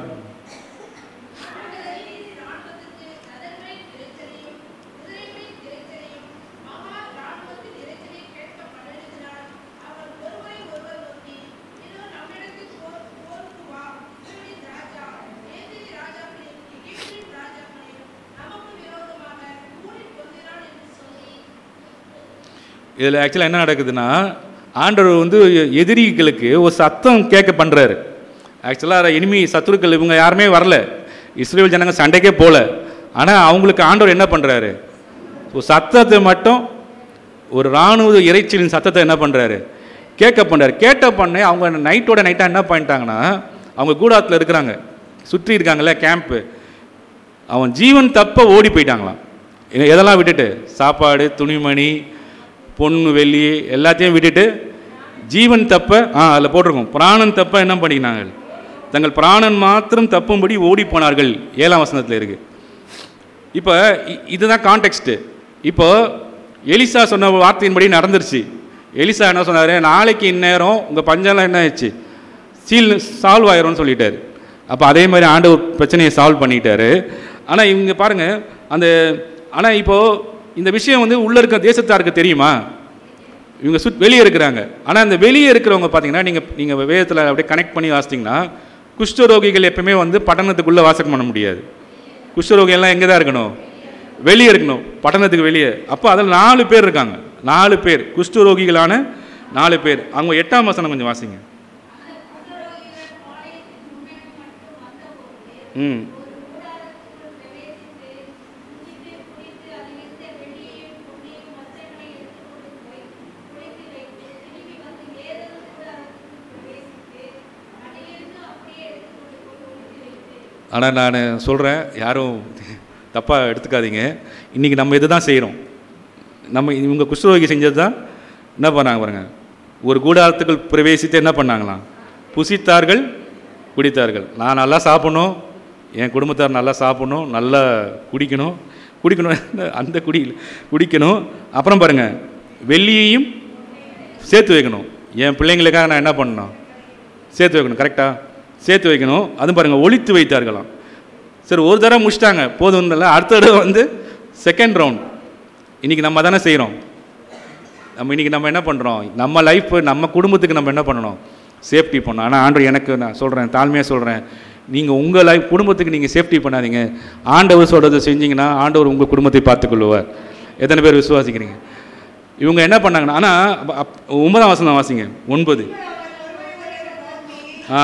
இதில் ஆக்சுவலாக என்ன நடக்குதுன்னா, ஆண்டவர் வந்து எதிரிகளுக்கு ஒரு சத்தம் கேட்க பண்ணுறாரு. ஆக்சுவலாக எனிமி சத்துருக்கள் இவங்க யாருமே வரல, இஸ்ரேல் ஜனங்க சண்டைக்கே போகல. ஆனால் அவங்களுக்கு ஆண்டவர் என்ன பண்ணுறாரு, ஒரு சத்தத்தை மட்டும், ஒரு இராணுவ இறைச்சியின் சத்தத்தை என்ன பண்ணுறாரு, கேட்க பண்ணுறாரு. கேட்ட பண்ண அவங்க நைட்டோட நைட்டாக என்ன பண்ணிட்டாங்கன்னா, அவங்க கூடாரத்தில் இருக்கிறாங்க, சுற்றி இருக்காங்கல்ல கேம்ப்பு, அவன் ஜீவன் தப்ப ஓடி போயிட்டாங்களாம். எதெல்லாம் விட்டுட்டு, சாப்பாடு, துணிமணி, பொண்ணு, வெள்ளி எல்லாத்தையும் விட்டுட்டு ஜீவன் தப்ப, ஆ அதில் போட்டிருக்கோம், பிராணன் தப்ப என்ன பண்ணிக்கினாங்க, தங்கள் பிராணன் மாத்திரம் தப்பும்படி ஓடி போனார்கள். ஏழாம் வசனத்தில் இருக்கு. இப்போ இதுதான் கான்டெக்ஸ்ட்டு. இப்போ எலிசா சொன்ன வார்த்தையின்படி நடந்துருச்சு. எலிசா என்ன சொன்னார், நாளைக்கு இந்நேரம் உங்கள் பஞ்சம்லாம் என்ன ஆயிடுச்சு, சீல் சால்வ் ஆயிரும்னு சொல்லிட்டாரு. அப்போ அதே மாதிரி ஆண்டவர் பிரச்சனையை சால்வ் பண்ணிட்டாரு. ஆனால் இவங்க பாருங்கள், அந்த ஆனால் இப்போது இந்த விஷயம் வந்து உள்ளே இருக்க தேசத்தாருக்கு தெரியுமா, இவங்க சுத் வெளியே இருக்கிறாங்க. ஆனால் அந்த வெளியே இருக்கிறவங்க பார்த்தீங்கன்னா, நீங்கள் நீங்கள் வேதத்தில் அப்படியே கனெக்ட் பண்ணி வாசிட்டிங்கன்னா, குஷ்டரோகிகள் எப்பவுமே வந்து பட்டணத்துக்குள்ளே வாசகம் பண்ண முடியாது. குஷ்டரோகிகள்லாம் எங்கே தான் இருக்கணும், வெளியே இருக்கணும், பட்டணத்துக்கு வெளியே. அப்போ அதில் நாலு பேர் இருக்காங்க, நாலு பேர் குஷ்டரோகிகளான நாலு பேர். அவங்க எட்டாம் வசனம் கொஞ்சம் வாசிங்க. ம் ஆனால் நான் சொல்கிறேன், யாரும் தப்பாக எடுத்துக்காதீங்க. இன்றைக்கி நம்ம இது தான் செய்கிறோம். நம்ம இவங்க குஷ்டரோகி செஞ்சது தான் என்ன பண்ணாங்க பாருங்கள். ஒரு கூடாரத்துக்குள் பிரவேசித்து என்ன பண்ணாங்களாம்? புசித்தார்கள், குடித்தார்கள். நான் நல்லா சாப்பிடணும், என் குடும்பத்தார் நல்லா சாப்பிடணும், நல்லா குடிக்கணும் குடிக்கணும் அந்த குடி குடிக்கணும். அப்புறம் பாருங்கள், வெள்ளியையும் சேர்த்து வைக்கணும். என் பிள்ளைங்களுக்காக நான் என்ன பண்ணணும்? சேர்த்து வைக்கணும். கரெக்டாக சேர்த்து வைக்கணும். அதுவும் பாருங்கள், ஒழித்து வைத்தார்களாம். சரி, ஒரு தடவை முடிச்சிட்டாங்க, போதும் இல்லை. அடுத்த தடவை வந்து செகண்ட் ரவுண்ட். இன்றைக்கி நம்ம தானே செய்கிறோம். நம்ம இன்றைக்கி நம்ம என்ன பண்ணுறோம்? நம்ம லைஃப், நம்ம குடும்பத்துக்கு நம்ம என்ன பண்ணணும்? சேஃப்டி பண்ணணும். ஆனால் ஆண்டவர் எனக்கு நான் சொல்கிறேன், தாழ்மையாக சொல்கிறேன், நீங்கள் உங்கள் லைஃப் குடும்பத்துக்கு நீங்கள் சேஃப்டி பண்ணாதீங்க. ஆண்டவர் சொல்கிறத செஞ்சிங்கன்னா ஆண்டவர் உங்கள் குடும்பத்தை பார்த்துக்கொள்வார். எத்தனை பேர் விசுவாசிக்கிறீங்க? இவங்க என்ன பண்ணாங்கன்னா, ஆனால் ஒன்பதாம் வசனம் வாசிங்க. ஒன்பது. ஆ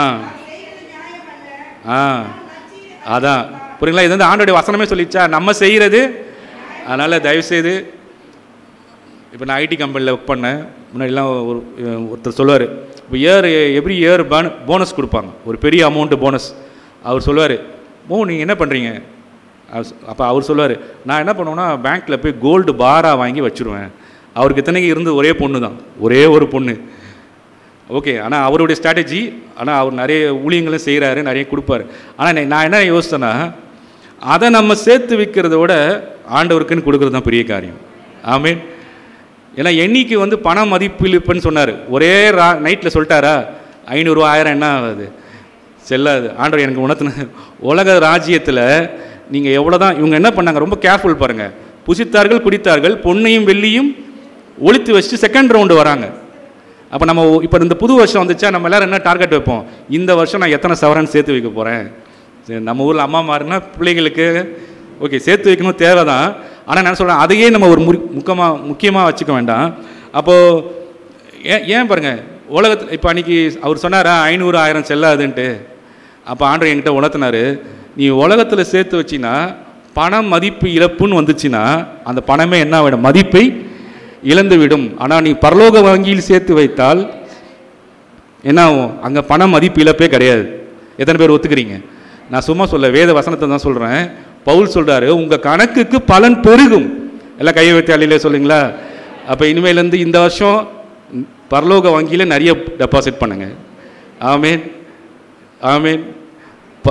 ஆ அதான் புரியுங்களா? இது வந்து ஆண்டோடைய வசனமே சொல்லிச்சா நம்ம செய்கிறது. அதனால் தயவுசெய்து, இப்போ நான் ஐடி கம்பெனியில் ஒர்க் பண்ணேன். முன்னாடிலாம் ஒரு ஒருத்தர் சொல்லுவார், இப்போ இயர் எவ்ரி இயர் பான் போனஸ் கொடுப்பாங்க, ஒரு பெரிய அமௌண்ட்டு போனஸ். அவர் சொல்லுவார், ஓ நீங்கள் என்ன பண்ணுறீங்க? அப்போ அவர் சொல்லுவார், நான் என்ன பண்ணுவேன்னா பேங்க்கில் போய் கோல்டு பாராக வாங்கி வச்சுருவேன். அவருக்கு இத்தனைக்கு இருந்து ஒரே பொண்ணு தான், ஒரே ஒரு பொண்ணு. ஓகே, ஆனால் அவருடைய ஸ்ட்ராட்டஜி. ஆனால் அவர் நிறைய ஊழியங்களும் செய்கிறாரு, நிறைய கொடுப்பாரு. ஆனால் நான் என்ன யோசித்தேன்னா, அதை நம்ம சேர்த்து வைக்கிறத விட ஆண்டவருக்குன்னு கொடுக்குறது தான் பெரிய காரியம். ஆமீன். ஏன்னா எண்ணிக்கை வந்து பண மதிப்பிழுப்புன்னு சொன்னார். ஒரே ரா நைட்டில் சொல்லிட்டாரா, ஐநூறுரூவா ஆயிரம் என்ன ஆகுது? செல்லாது. ஆண்டவர் எனக்கு உணர்த்தின உலக ராஜ்யத்தில் நீங்கள் எவ்வளோ தான். இவங்க என்ன பண்ணாங்க? ரொம்ப கேர்ஃபுல் பாருங்கள். புசித்தார்கள், குடித்தார்கள், பொன்னையும் வெள்ளியும் ஒழித்து வச்சுட்டு செகண்ட் ரவுண்டு வராங்க. அப்போ நம்ம இப்போ இந்த புது வருஷம் வந்துச்சா, நம்ம எல்லோரும் என்ன டார்கெட் வைப்போம்? இந்த வருஷம் நான் எத்தனை சவரன் சேர்த்து வைக்க போகிறேன். நம்ம ஊரில் அம்மா மாறுனா பிள்ளைங்களுக்கு ஓகே சேர்த்து வைக்கணும், தேவை தான். ஆனால் நான் சொல்கிறேன், அதையே நம்ம ஒரு முறி முக்கியமாக முக்கியமாக வச்சுக்க வேண்டாம். அப்போது ஏன் ஏன் பாருங்கள், உலகத்தில் இப்போ அன்றைக்கி அவர் சொன்னாரா ஐநூறு ஆயிரம் செல்லாதுன்ட்டு. அப்போ ஆண்டவர் என்கிட்ட உணர்த்தினார், நீ உலகத்தில் சேர்த்து வச்சின்னா பணம் மதிப்பு இழப்புன்னு வந்துச்சுன்னா அந்த பணமே என்ன ஆகிடும்? மதிப்பை இழந்துவிடும். ஆனால் நீ பரலோக வங்கியில் சேர்த்து வைத்தால் என்ன ஆகும்? அங்கே பண மதிப்பு இழப்பே கிடையாது. எத்தனை பேர் ஒத்துக்கிறீங்க? நான் சும்மா சொல்ல, வேத வசனத்தை தான் சொல்கிறேன். பவுல் சொல்கிறாரு, உங்கள் கணக்குக்கு பலன் பெருகும். எல்லாம் கையை வைத்து அள்ளியிலே சொல்லுங்களா? அப்போ இனிமேலேருந்து இந்த வருஷம் பரலோக வங்கியில் நிறைய டெபாசிட் பண்ணுங்க. ஆமீன், ஆமீன். ப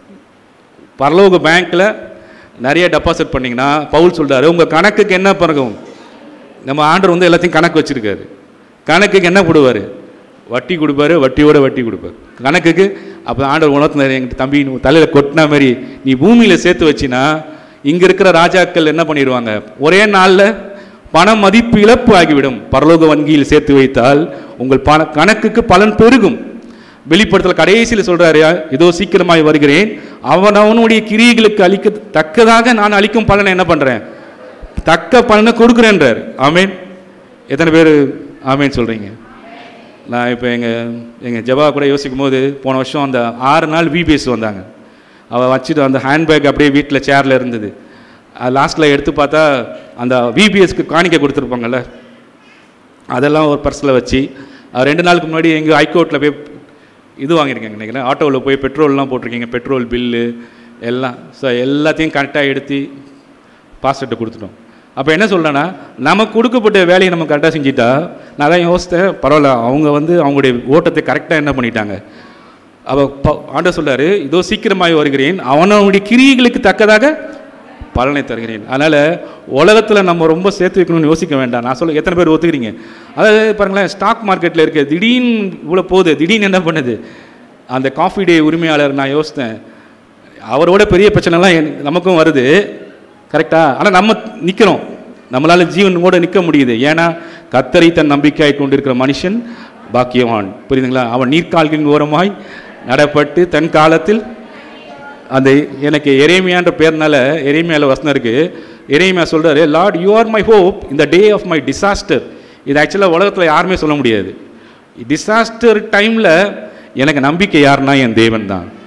பரலோக பேங்க்கில் நிறைய டெபாசிட் பண்ணிங்கன்னா பவுல் சொல்கிறாரு, உங்கள் கணக்குக்கு என்ன பிறகும்? நம்ம ஆண்டவர் வந்து எல்லாத்தையும் கணக்கு வச்சுருக்காரு. கணக்குக்கு என்ன கொடுவார்? வட்டி கொடுப்பாரு, வட்டியோட வட்டி கொடுப்பார் கணக்குக்கு. அப்போ ஆண்டவர் உணர்த்தினார், எங்கள் தம்பி தலையில் கொட்டின மாதிரி நீ பூமியில் சேர்த்து வச்சின்னா இங்கே இருக்கிற ராஜாக்கள் என்ன பண்ணிடுவாங்க? ஒரே நாளில் பண மதிப்பு இழப்பு ஆகிவிடும். பரலோக வங்கியில் சேர்த்து வைத்தால் உங்கள் பண கணக்குக்கு பலன் பெருகும். வெளிப்படுத்தல் கடைசியில் சொல்கிறாரு, இதோ சீக்கிரமாய் வருகிறேன், அவன் அவனுடைய கிரியைகளுக்கு அளிக்க தக்கதாக நான் அளிக்கும் பலனை என்ன பண்ணுறேன்? தக்க பலனை கொடுக்குறேன்றார். ஆமீன். எத்தனை பேர் ஆமீன் சொல்கிறீங்க? நான் இப்போ எங்கள் எங்கள் ஜபா கூட யோசிக்கும் போது, போன வருஷம் அந்த ஆறு நாள் விபிஎஸ் வந்தாங்க. அவள் வச்சுட்டு அந்த ஹேண்ட்பேக் அப்படியே வீட்டில் சேரில் இருந்தது. லாஸ்ட்டில் எடுத்து பார்த்தா அந்த விபிஎஸ்க்கு காணிக்க கொடுத்துருப்பாங்கல்ல, அதெல்லாம் ஒரு பர்ஸில் வச்சு ரெண்டு நாளுக்கு முன்னாடி எங்கள் ஹைகோர்ட்டில் போய் இது வாங்கியிருக்கேங்க நினைக்கிறேன். ஆட்டோவில் போய் பெட்ரோல்லாம் போட்டிருக்கீங்க, பெட்ரோல் பில்லு எல்லாம். ஸோ எல்லாத்தையும் கரெக்டாக எடுத்து பாஸ்டர்கிட்ட கொடுத்துட்டோம். அப்போ என்ன சொல்கிறேன்னா, நமக்கு கொடுக்கப்பட்ட வேலையை நம்ம கரெக்டாக செஞ்சுட்டா, நான் தான் யோசித்தேன், பரவாயில்ல, அவங்க வந்து அவங்களுடைய ஓட்டத்தை கரெக்டாக என்ன பண்ணிட்டாங்க. அவள் ப ஆண்டவர் சொல்கிறார், இதோ சீக்கிரமாய் வருகிறேன், அவனுடைய கிரியைகளுக்கு தக்கதாக பலனை தருகிறேன். அதனால் உலகத்தில் நம்ம ரொம்ப சேர்த்து வைக்கணும்னு யோசிக்க வேண்டாம். நான் சொல்ல எத்தனை பேர் ஒத்துக்கிறீங்க? அதாவது பாருங்களேன், ஸ்டாக் மார்க்கெட்டில் இருக்க திடீர்னு இவ்வளோ போகுது, திடீர்னு என்ன பண்ணுது? அந்த காஃபி டே உரிமையாளர் நான் யோசித்தேன், அவரோட பெரிய பிரச்சனைலாம் நமக்கும் வருது, கரெக்டாக. ஆனால் நம்ம நிற்கிறோம், நம்மளால் ஜீவனோடு நிற்க முடியுது. ஏன்னா கர்த்தரை தன் நம்பிக்கையாய் கொண்டிருக்கிற மனுஷன் பாக்கியவான். புரியுதுங்களா? அவன் நீர்க்கால்களின் ஓரமாய் நடப்பட்டு தன் காலத்தில் அந்த எனக்கு எரேமியான்ற பேர்னால எரேமியாவில் வசனம் இருக்குது. எரேமியா சொல்கிறாரு, Lord you are my hope in the day of my disaster. இது ஆக்சுவலாக உலகத்தில் யாருமே சொல்ல முடியாது. டிசாஸ்டர் டைமில் எனக்கு நம்பிக்கை யாருன்னா என் தேவன் தான்.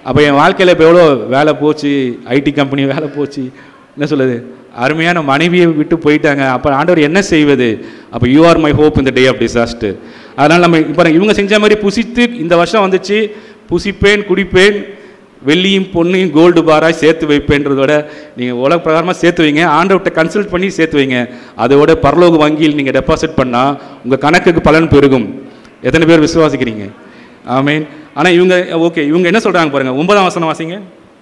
அப்போ என் வாழ்க்கையில் இப்போ எவ்வளோ வேலை போச்சு, ஐடி கம்பெனி வேலை போச்சு, என்ன சொல்லுது, அருமையான மனைவியை விட்டு போயிட்டாங்க. அப்போ ஆண்டவர் என்ன செய்வது? அப்போ யூ ஆர் மை ஹோப் இந்த டே ஆஃப் டிசாஸ்டர். அதனால் நம்ம இப்போ இவங்க செஞ்ச மாதிரி புசித்து, இந்த வருஷம் வந்துச்சு, புசிப்பேன் குடிப்பேன் வெள்ளியும் பொண்ணையும் கோல்டு பாராக சேர்த்து வைப்பேன்றதோட நீங்கள் உலக பிரகாரமாக சேர்த்து வைங்க, ஆண்டவர்கிட்ட கன்சல்ட் பண்ணி சேர்த்து வைங்க. அதோட பரலோக வங்கியில் நீங்கள் டெபாசிட் பண்ணால் உங்கள் கணக்குக்கு பலன் பெருகும். எத்தனை பேர் விசுவாசிக்கிறீங்க? ஆமீன். ஆனால் இவங்க ஓகே, இவங்க என்ன சொல்கிறாங்க பாருங்கள், ஒன்பதாம் வசனம் வாசிங்க.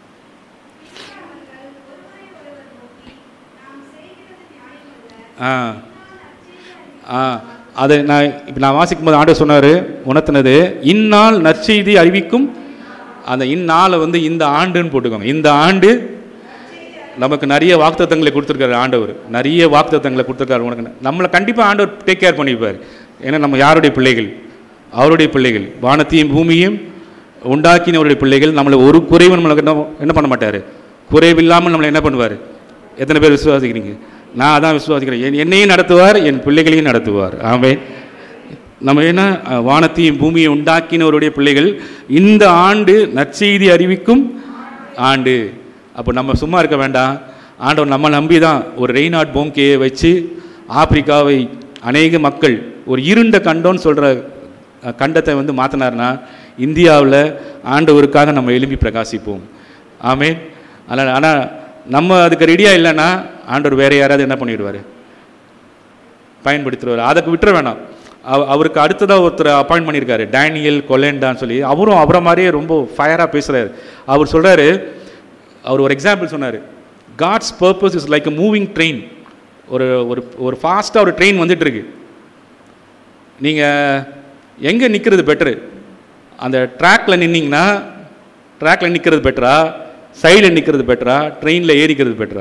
ஆ ஆ அதை நான் இப்போ நான் வாசிக்கும் போது ஆண்டவர் சொன்னார், உணர்த்தினது இந்நாள் நற்செய்தி அறிவிக்கும். அந்த இந்நாளை வந்து இந்த ஆண்டுன்னு போட்டுக்கோங்க. இந்த ஆண்டு நமக்கு நிறைய வாக்குத்தத்தங்களை கொடுத்துருக்காரு ஆண்டவர், நிறைய வாக்குத்தத்தங்களை கொடுத்துருக்காரு. உனக்கு நம்மளை கண்டிப்பாக ஆண்டவர் டேக் கேர் பண்ணிப்பார். ஏன்னா நம்ம யாருடைய பிள்ளைகள்? அவருடைய பிள்ளைகள். வானத்தையும் பூமியும் உண்டாக்கினவருடைய பிள்ளைகள். நம்மளை ஒரு குறைவு நம்மளுக்கு என்ன என்ன பண்ண மாட்டார், குறைவில்லாமல் நம்மளை என்ன பண்ணுவார்? எத்தனை பேர் விசுவாசிக்கிறீங்க? நான் அதான் விசுவாசிக்கிறேன். என்னையும் நடத்துவார், என் பிள்ளைகளையும் நடத்துவார். ஆமென். நம்ம என்ன, வானத்தையும் பூமியை உண்டாக்கினவருடைய பிள்ளைகள். இந்த ஆண்டு நற்செய்தி அறிவிக்கும் ஆண்டு. அப்போ நம்ம சும்மா இருக்க வேண்டாம். ஆண்டவர் நம்ம நம்பி தான் ஒரு ரெய்னார்ட் போங்கேயை வச்சு ஆப்பிரிக்காவை அநேக மக்கள் ஒரு இருண்ட கண்டோன்னு சொல்கிற கண்டத்தை வந்து மாற்றினார்னா, இந்தியாவில் ஆண்டவருக்காக நம்ம எழுப்பி பிரகாசிப்போம். ஆமென். ஆனால் ஆனால் நம்ம அதுக்கு ரெடியாக இல்லைன்னா ஆண்டவர் வேறு யாராவது என்ன பண்ணிவிடுவார்? பயன்படுத்துவார். அதுக்கு விட்டுற வேணாம். அவ அவருக்கு அடுத்ததாக ஒருத்தர் அப்பாயிண்ட் பண்ணியிருக்காரு, டேனியல் கொலேண்டான்னு சொல்லி. அவரும் அவரை மாதிரியே ரொம்ப ஃபயராக பேசுகிறார். அவர் சொல்கிறாரு, அவர் ஒரு எக்ஸாம்பிள் சொன்னார், God's purpose is like a moving train. ஒரு ஒரு ஒரு ஃபாஸ்ட்டாக ஒரு ட்ரெயின் வந்துட்டு இருக்கு. நீங்கள் எங்கே நிற்கிறது பெட்ரு? அந்த ட்ராக்கில் நின்னீங்கன்னா ட்ராக்கில் நிற்கிறது பெட்டரா, சைடில் நிற்கிறது பெட்டரா, ட்ரெயினில் ஏறிக்கிறது பெட்டரா?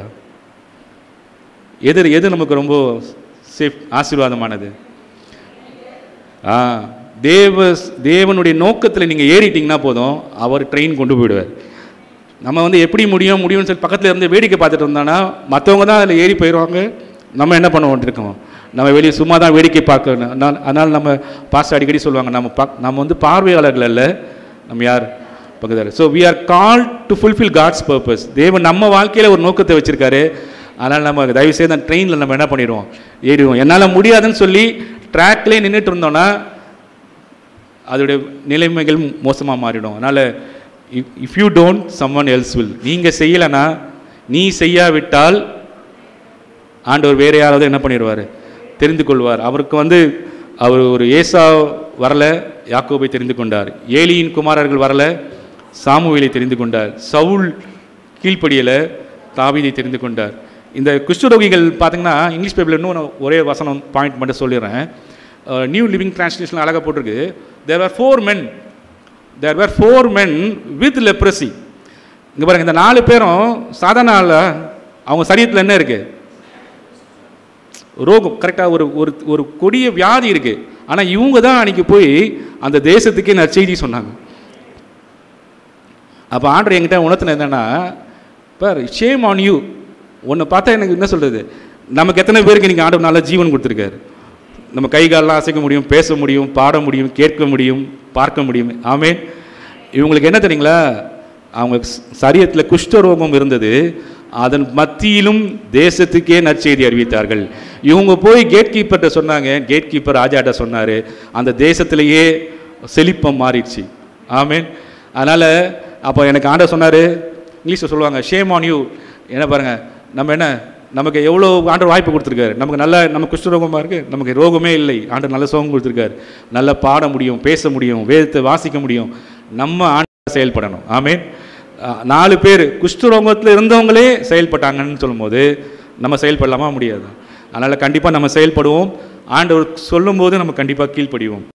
எது எது நமக்கு ரொம்ப சேஃப், ஆசீர்வாதமானது? ஆ தேவ தேவனுடைய நோக்கத்தில் நீங்கள் ஏறிட்டிங்கன்னா போதும், அவர் ட்ரெயின் கொண்டு போயிடுவார். நம்ம வந்து எப்படி முடியும் முடியும்னு சொல்லி பக்கத்தில் இருந்து வேடிக்கை பார்த்துட்டு இருந்தோன்னா மற்றவங்க தான் அதில் ஏறி போயிடுவாங்க. நம்ம என்ன பண்ணுவோம் இருக்கோம், நம்ம வெளியே சும்மா தான் வேடிக்கை பார்க்கணும். அதனால் நம்ம பாஸ்டர் அடிக்கடி சொல்லுவாங்க, நம்ம பா நம்ம வந்து பார்வையாளர்கள் அல்ல, நம்ம யார்? பக்கத்தில். So we are called to fulfil God's purpose. தேவன் நம்ம வாழ்க்கையில் ஒரு நோக்கத்தை வச்சுருக்காரு. அதனால் நம்ம தயவுசெய்து அந்த ட்ரெயினில் நம்ம என்ன பண்ணிடுவோம், ஏறிடுவோம். என்னால் முடியாதுன்னு சொல்லி ட்ராக்லேயே நின்றுட்டு இருந்தோன்னா அதோடைய நிலைமைகள் மோசமாக மாறிடும். அதனால் if you don't someone else will. நீங்கள் செய்யலைன்னா, நீ செய்யாவிட்டால் ஆண்டவர் வேறு யாராவது என்ன பண்ணிடுவார், தெரிந்து கொள்வார். அவருக்கு வந்து அவர் ஒரு ஏசா வரல, யாக்கோபை தெரிந்து கொண்டார். ஏலியின் குமாரர்கள் வரல, சாமுவேலை தெரிந்து கொண்டார். சவுல் கீழ்ப்படியலை, தாவீதை தெரிந்து கொண்டார். இந்த குஷ்டரோகிகள் பார்த்தீங்கன்னா இங்கிலீஷ் பைபிள் இன்னும் ஒரே வசனம் பாயிண்ட் மட்டும் சொல்லிடுறேன். நியூ லிவிங் டிரான்ஸ்லேஷன் அழகாக போட்டிருக்கு. There are four men there were four men with leprosy. இங்கே பாருங்கள், இந்த நாலு பேரும் சாதாரண ஆள். அவங்க சரீரத்தில் என்ன இருக்குது? ரோகம். கரெக்டாக ஒரு ஒரு ஒரு கொடிய வியாதி இருக்குது. ஆனால் இவங்க தான் அன்றைக்கி போய் அந்த தேசத்துக்கே நற்செய்தி சொன்னாங்க. அப்போ ஆண்டவர் என்கிட்ட உணர்த்தின என்னென்னா, பார் ஷேம் ஆன் யூ. ஒன்று பார்த்தா எனக்கு என்ன சொல்கிறது, நமக்கு எத்தனை பேருக்கு இன்றைக்கி ஆண்டவர் நல்ல ஜீவன் கொடுத்துருக்காரு. நம்ம கை காலெலாம் அசைக்க முடியும், பேச முடியும், பாட முடியும், கேட்க முடியும், பார்க்க முடியும். ஆமேன். இவங்களுக்கு என்ன தெரியுங்களா, அவங்க சரீரத்தில் குஷ்டரோகம் இருந்தது. அதன் மத்தியிலும் தேசத்துக்கே நற்செய்தி அறிவித்தார்கள். இவங்க போய் கேட் கீப்பர்கிட்ட சொன்னாங்க. கேட் கீப்பர் ராஜாட்ட சொன்னார். அந்த தேசத்திலேயே செழிப்பம் மாறிடுச்சு. ஆமேன். அதனால் அப்போ எனக்கு ஆண்டவர் சொன்னார், இங்கிலீஷில் சொல்லுவாங்க ஷேம் ஆன் யூ. என்ன பாருங்கள், நம்ம என்ன நமக்கு எவ்வளோ ஆண்டவர் வாய்ப்பு கொடுத்துருக்காரு. நமக்கு நல்ல நம்ம குஷ்டரோகமாக இருக்குது, நமக்கு ரோகமே இல்லை. ஆண்டவர் நல்ல சோகம் கொடுத்துருக்காரு. நல்லா பாட முடியும், பேச முடியும், வேதத்தை வாசிக்க முடியும். நம்ம ஆண்டவர் செயல்படணும். ஆமேன். நாலு பேர் குஷ்டரோகத்தில் இருந்தவங்களே செயல்பட்டாங்கன்னு சொல்லும்போது நம்ம செயல்படலாமா? முடியாது. அதனால் கண்டிப்பாக நம்ம செயல்படுவோம். ஆண்டவர் சொல்லும்போது நம்ம கண்டிப்பாக கீழ்ப்படிவோம்.